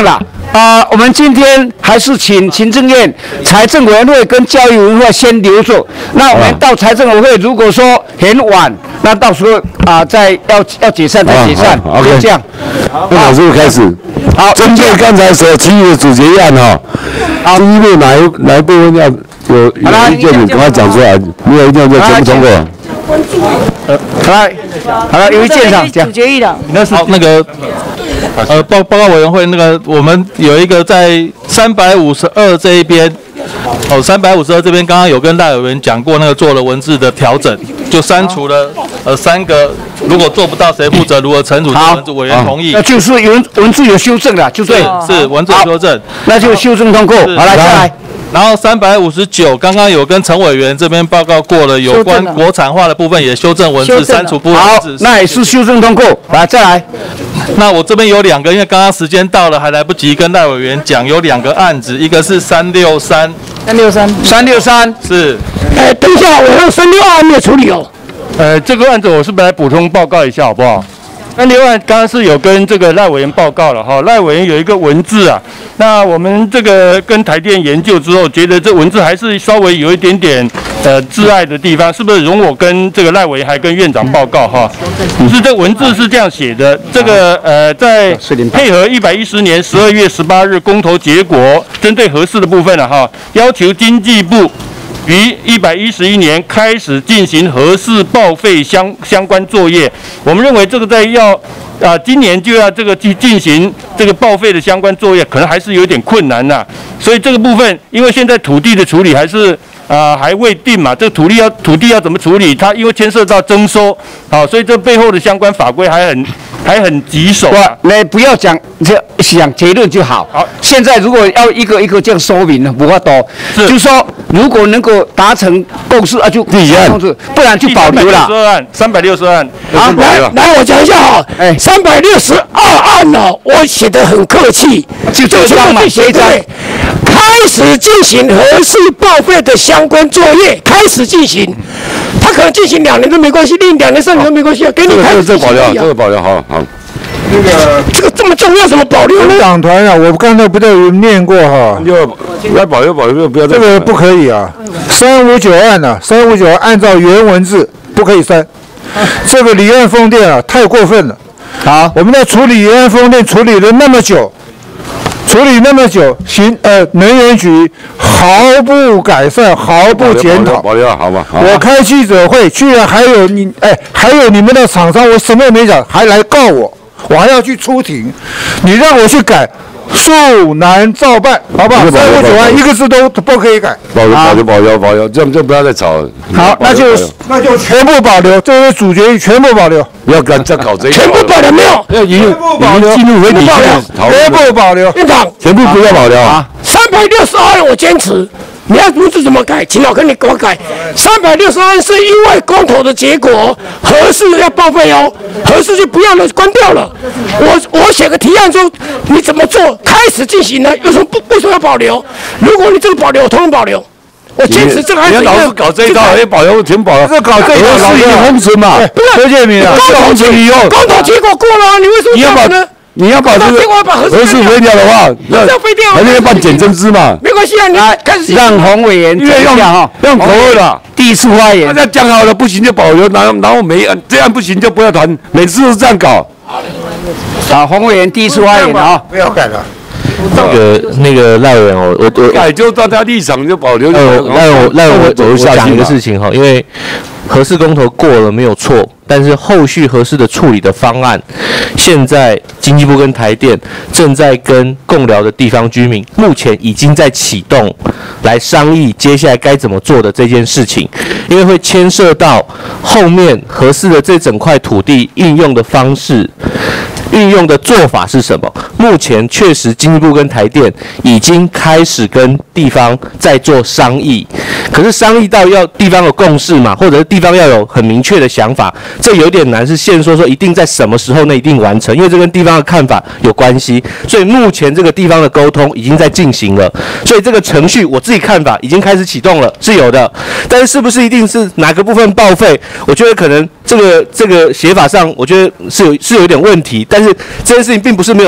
啊、我们今天还是请行政院、财政委员会跟教育委员会先留着。那我们到财政委员会，如果说很晚，那到时候啊、再要要解散再解散， 好好就这样。 那老师开始。 好， 针对刚才所提的主决议案哈，第一步哪一哪一部分要有有意见，你赶快讲出来，没有意见就全部通过。 呃，好了，好了，有意见上讲。 主决议的。 那是那个呃报报告委员会那个我们有一个在三百五十二这一边。哦，三百五十二这边刚刚有跟赖委员讲过，那个做了文字的调整，就删除了呃三个，如果做不到谁负责，如何惩处，文字委员同意， 那就是文文字有修正了，就对， 是文字修正， 那就修正通过。好，来再来。 然后三百五十九刚刚有跟陈委员这边报告过了，有关国产化的部分也修正文字，删除部分文字。 好，那也是修正通过。来，再来。 那我这边有两个，因为刚刚时间到了，还来不及跟赖委员讲，有两个案子，一个是三六三， 三六三， 三六三是。 哎，等一下，我那三六二还没有处理哦。 呃，这个案子我是不是来补充报告一下好不好？那另外刚刚是有跟这个赖委员报告了哈，赖委员有一个文字啊，那我们这个跟台电研究之后，觉得这文字还是稍微有一点点呃挚爱的地方，是不是容我跟这个赖委员还跟院长报告哈？是这文字是这样写的，这个呃在配合一百一十年十二月十八日公投结果，针对核四的部分了哈，要求经济部于一百一十一年开始进行核四报废相相关作业，我们认为这个在要啊今年就要这个去进行这个报废的相关作业，可能还是有点困难呐、啊。所以这个部分，因为现在土地的处理还是啊还未定嘛，这个土地要土地要怎么处理，它因为牵涉到征收，好、啊，所以这背后的相关法规还很还很棘手、啊。 那不要讲这讲结论就好。好，现在如果要一个一个这样说明呢，不法多，就是说如果能够达成共识啊，就立案，不然就保留了。 三百六十二案， 好，来来，我讲一下哈，哎，三百六十二案呢，我写得很客气， 就这张嘛， 写张。开始进行核四报废的相关作业，开始进行，他可能进行两年都没关系，另两年、三年都没关系，给你开始这个保留，这个保留，好好。 那个这个这么重要，怎么保留呢？ 党团啊，我刚才不都有念过哈？ 要要保留保留，不要这个不可以啊！三五九案啊，三五九按照原文字不可以删。这个离岸风电啊，太过分了。好，我们在处理离岸风电处理了那么久，处理那么久，行呃能源局毫不改善，毫不检讨。 保留好吧。 我开记者会，居然还有你哎，还有你们的厂商，我什么也没讲，还来告我。我还要去出庭，你让我去改，恕难照办，好不好？三五九案一个字都不可以改。 保留保留保留保留，这样就不要再吵了。 好，那就那就全部保留，这些主决议全部保留。 不要跟再搞这一全部保留没有？ 要已经已经进入回理性讨论。 全部保留。 院长， 全部不要保留啊！ 三百六十二我坚持。你要不是怎么改，请老跟你给我改。三百六十案是因为公投的结果，核四要报废哦，核四就不要了，关掉了。我我写个提案说你怎么做，开始进行呢？有什么不为什么要保留？如果你这个保留，我通通保留。我坚持这个案子。 你老是搞这一套，还保留全保留， 这搞这一套， 核四已经封存嘛？ 不是， 何建明啊， 公投以后， 公投结果过了，你为什么你要把呢？ 你要把这个核四废掉的话，那还是要办减增资嘛？ 没关系啊，你开始让洪委员讲一下哈， 用口味的第一次发言， 大家讲好了，不行就保留，然后然后没这样不行就不要谈，每次都是这样搞。 好，洪委员第一次发言啊， 不要改了。 那个那个赖委员哦，我我改就大家立场就保留。 呃，赖我赖我我讲一个事情哈，因为核四公投过了没有错，但是后续核四的处理的方案，现在经济部跟台电正在跟共寮的地方居民，目前已经在启动来商议接下来该怎么做的这件事情，因为会牵涉到后面核四的这整块土地运用的方式。运用的做法是什么？目前确实经济部跟台电已经开始跟地方在做商议，可是商议到要地方有共识嘛，或者是地方要有很明确的想法，这有点难，是限说说一定在什么时候内一定完成，因为这跟地方的看法有关系。所以目前这个地方的沟通已经在进行了，所以这个程序我自己看法已经开始启动了，是有的。但是是不是一定是哪个部分报废？我觉得可能这个这个写法上，我觉得是有是有一点问题，但是这件事情并不是没有要做，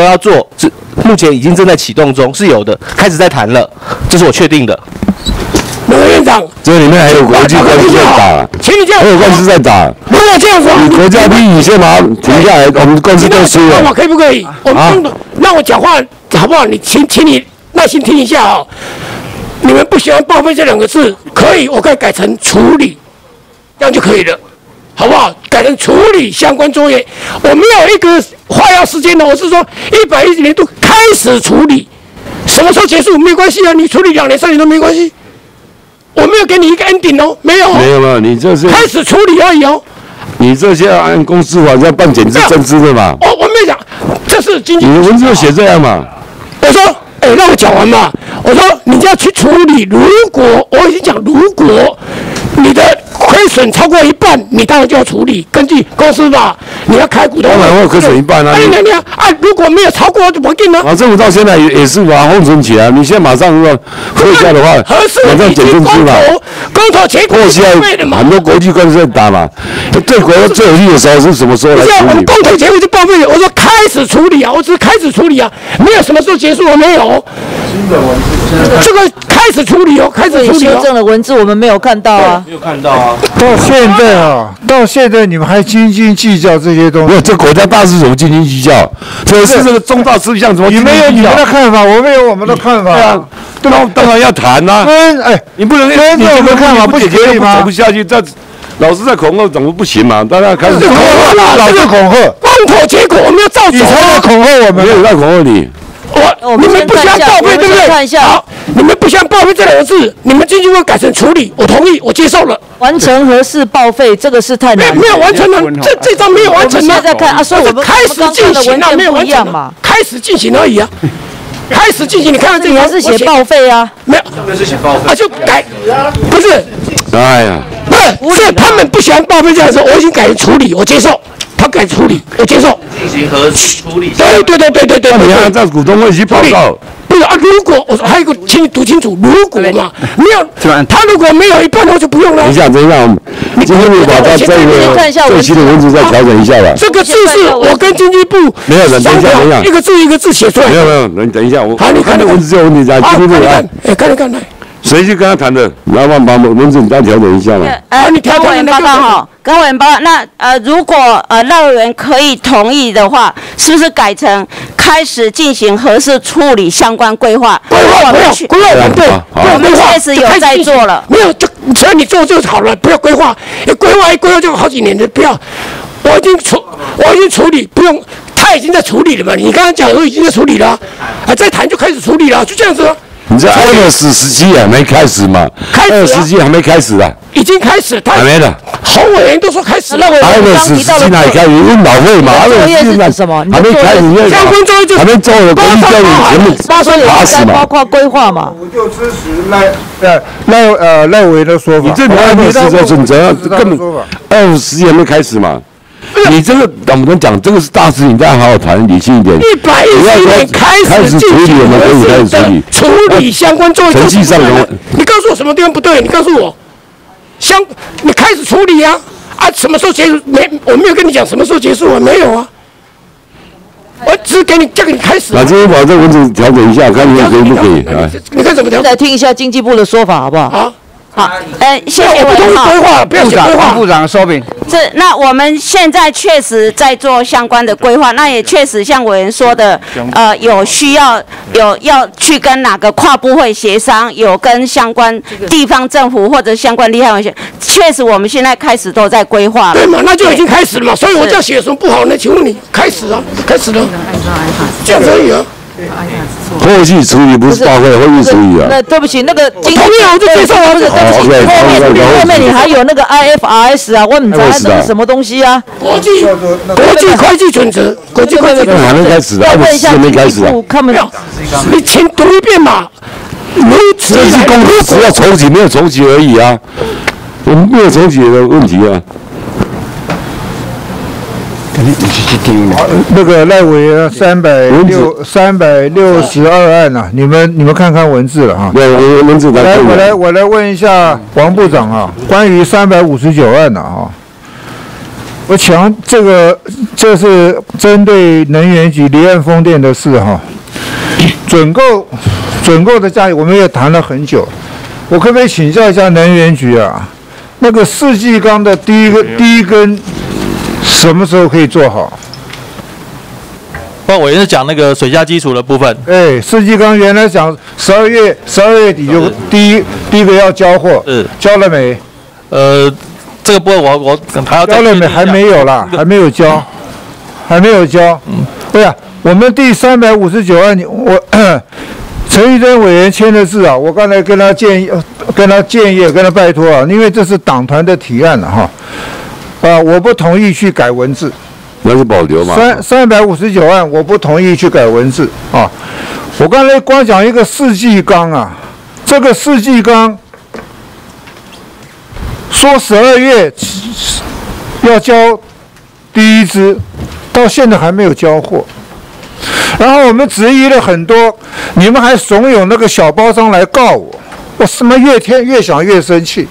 错，是目前已经正在启动中，是有的，开始在谈了，这是我确定的。 那个院长， 这里面还有国际关系在打， 请你这样， 还有关系在打。 如果这样说， 你国家利益先把它停下来，我们公司都输了。 那我可以不可以？我们让我讲话好不好？你请，请你耐心听一下啊、哦。你们不喜欢报废这两个字，可以，我可以改成处理，这样就可以了，好不好？改成处理相关作业。我没有一个花要时间的，我是说一百一十年度开始处理，什么时候结束没关系啊，你处理两年三年都没关系。我没有给你一个 ending 哦，没有、哦， 没有了，你这是开始处理而已哦。 你这些按公司法在办减资增资的嘛？ 哦，我没有讲，这是经济。 你的文字就写这样嘛？ 我说，哎、欸，让我讲完嘛。我说你要去处理，如果我已经讲，如果你的亏损超过一半，你当然就要处理。根据公司法，你要开股东会。 当然会亏损一半啊！ 哎，你你啊，如果没有超过就不定了。 啊，政府到现在也也是把它封存起来。你现在马上如果退下的话，马上减增资嘛。 公投结果是对的嘛？ 很多国际关系在打嘛。对国家最有利的时候是什么时候来处理？ 我们公投结果就报废了。我说开始处理啊，我只是开始处理啊，没有什么时候结束，我没有。新的文字，这个开始处理哦，开始处理哦。 修正的文字我们没有看到啊， 没有看到啊。 到现在啊，到现在你们还斤斤计较这些东西？ 不，这国家大事怎么斤斤计较？这是这个重大事项怎么斤斤计较？ 你们有你们的看法，我们有我们的看法。对啊， 当当然要谈呐。 分哎， 你不能你这个看法不解决吗？ 走不下去，这老是在恐吓，怎么不行嘛？大家开始恐吓，老是恐吓。 公投结果我们要照走。 你才在恐吓我们， 没有在恐吓你。 我你们不想报废，对不对？ 看一下， 好，你们不想报废这两个字，你们经济会改成处理，我同意，我接受了。 完成核四报废，这个是太难了。 没有完成呢，这这张没有完成呢。 我们现在看啊，所以我们开始进行啊，没有完成嘛， 开始进行而已啊。开始进行，你看看这里还是写报废啊？ 没有， 这个是写报废啊，就改，不是。 哎呀， 不是，是他们不喜欢报废这样说，我已经改成处理，我接受。他改处理，我接受。 进行核处理。 对对对对对对。 那你要在股东会去报告。 不是啊，如果我说还有一个，请你读清楚，如果嘛，没有，他如果没有一半，我就不用了。 等一下，等一下，今天你把它这个最新的文字再调整一下吧。 这个字是我跟经济部没有人，等一下，等一下， 一个字一个字写出来。 没有没有，你等一下，我好，你看那文字就有问题在，经济部来。 哎，看一看来。 谁去跟他谈的？来帮把文字你再调整一下嘛。 呃，你调整报告哈，跟委员报告。那呃，如果呃赖委员可以同意的话，是不是改成开始进行核四处理相关规划？ 规划没有，规划对， 我们确实有在做了。 没有，就只要你做就好了，不要规划。规划一规划就好几年的，不要。我已经处，我已经处理，不用。他已经在处理了嘛？你刚刚讲说已经在处理了，啊，再谈就开始处理了，就这样子。 你这二月十时期还没开始嘛？ 开始二十期还没开始啊？ 已经开始， 还没的。 侯委员都说开始了。 二月十时期哪里开始？运导会嘛？二月十是什么？还没开始， 相关作业就还没做的国际教育节目打死嘛？ 包括规划嘛？ 我就支持赖呃赖呃赖委的说法。 你这二月十的准则根本二十时还没开始嘛？你这个我们讲，这个是大事，你再好好谈，理性一点。 一百一十年开始处理，我们可以开始处理。 处理相关作业。 程序上的， 你告诉我什么地方不对？你告诉我，相你开始处理啊啊！什么时候结束？没，我没有跟你讲什么时候结束啊，没有啊。我只是给你叫你开始。 那今天把这文字调整一下，看你可以不可以？ 你看怎么调？ 来听一下经济部的说法，好不好？ 好。 好，呃，谢谢委员哈。 部长，部长说明。 是，那我们现在确实在做相关的规划，那也确实像委员说的，呃，有需要有要去跟哪个跨部会协商，有跟相关地方政府或者相关利害关系，确实我们现在开始都在规划了。 对嘛，那就已经开始了嘛，所以我这样写有什么不好呢？请问你开始啊，开始了，这样可以啊。 后续处理不是报废，后续处理啊。 那对不起，那个经济我就接受了， 不是对不起，后面后面你还有那个 I F R S 啊，我们知道那是什么东西啊？ 国际国际会计准则，国际会计准则还没开始啊，还没开始啊。 没有，你请读一遍嘛。 这是公司只要重启，没有重启而已啊，我们没有重启的问题啊。 那个赖委员三百六三百六十二案呐，你们你们看看文字了哈。 对，我文字来，我来我来问一下王部长啊，关于三百五十九案的啊， 我强这个这是针对能源局离岸风电的事哈，准购准购的价格我们也谈了很久，我可不可以请教一下能源局啊？那个世纪钢的第一个第一根什么时候可以做好？ 那我也是讲那个水下基础的部分。 哎，世纪钢原来讲十二月十二月底就第一第一个要交货， 是交了没？ 呃，这个部分我我还要再交了没？还没有啦，还没有交，还没有交。嗯，对啊，我们第三百五十九案，我陈玉珍委员签的字啊，我刚才跟他建议，跟他建议，跟他拜托啊，因为这是党团的提案了哈，啊，我不同意去改文字。 那是保留嘛？ 三三百五十九案，我不同意去改文字啊！我刚才光讲一个世纪钢啊，这个世纪钢说十二月要交第一支，到现在还没有交货。然后我们质疑了很多，你们还怂恿那个小包商来告我，我什么越天越想越生气。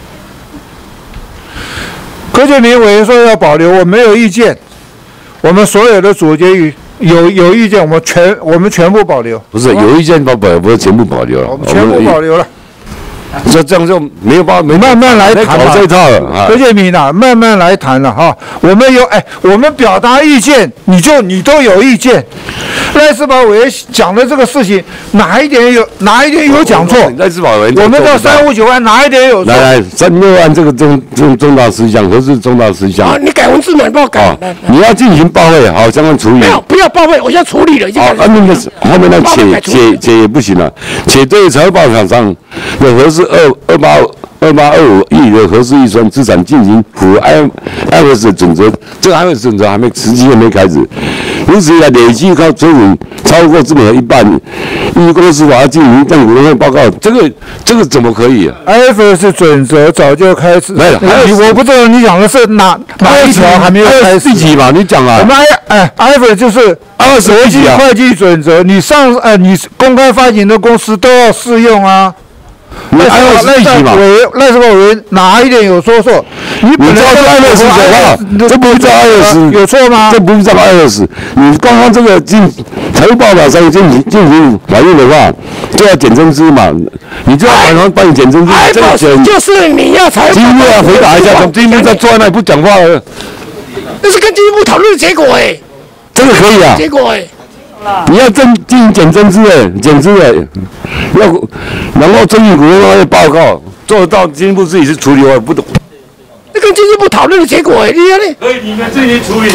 柯建铭委员说要保留，我没有意见。我们所有的主决议有有意见，我们全我们全部保留。 不是有意见保保留，不是全部保留了。 我们全部保留了。 这这样就没有办法，没慢慢来谈搞这一套了啊。 柯建铭啊，慢慢来谈了哈。我们有哎，我们表达意见，你就你都有意见。赖世宝委员讲的这个事情，哪一点有哪一点有讲错？ 赖世宝委员， 我们到三五九案哪一点有错？ 来来，三六案这个重重重大事项，何是重大事项？ 啊，你改文字嘛，你帮我改。 你要进行报备，好，相关处理。 没有，不要报备，我现在处理了，已经。 好，那那个后面那且且且也不行了，且对财报厂商的核是二二八二八二五亿的核四预算资产进行符合 I F R S 的准则，这个 I F R S 准则还没实际还没开始，如此以来累计靠追股超过资本的一半，依公司法要进行向股东会报告，这个这个怎么可以啊 ？I F R S 准则早就开始， 没有， 我不知道你讲的是哪哪一条还没有开始？ 第几嘛？你讲啊？ 我们 I 哎 I F R S 就是二十国际会计准则，你上呃你公开发行的公司都要适用啊。 你还有赖世宝委员，赖世宝委员哪一点有说错？你本来就二二十九号，这不是照二十， 有错吗？ 这不是照二十。你刚刚这个进财务报表上进行进行反映的话，就要减增资嘛，你就要马上帮你减增资。 这个减就是你要财务。 经济部要回答一下，从经济部在坐在那里不讲话了。 那是跟经济部讨论的结果哎。 这个可以啊。 结果哎。 你要增进行减增资哎，减资哎，要然后争议股东会报告做得到，经济部自己是处理，我也不懂。 那跟经济部讨论的结果哎，你看呢？ 可以，你们自己处理的。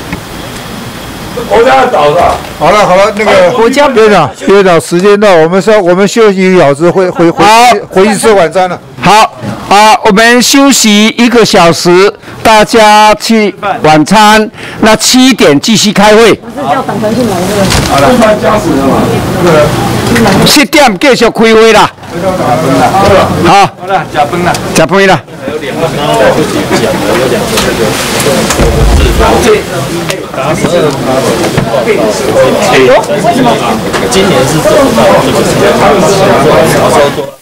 国家要倒的。 好了好了，那个国家院长院长，时间到，我们稍我们休息一个小时，回回回回去吃晚餐了。 好啊，我们休息一个小时，大家去晚餐。那七点继续开会。 不是叫党团进来的。 好了，快加时了嘛。 七点继续开会啦。好。 好了，加分了。 加分了。 还有两个，就讲了有两个那个。达十二趴。今年是走到就是什么时候做？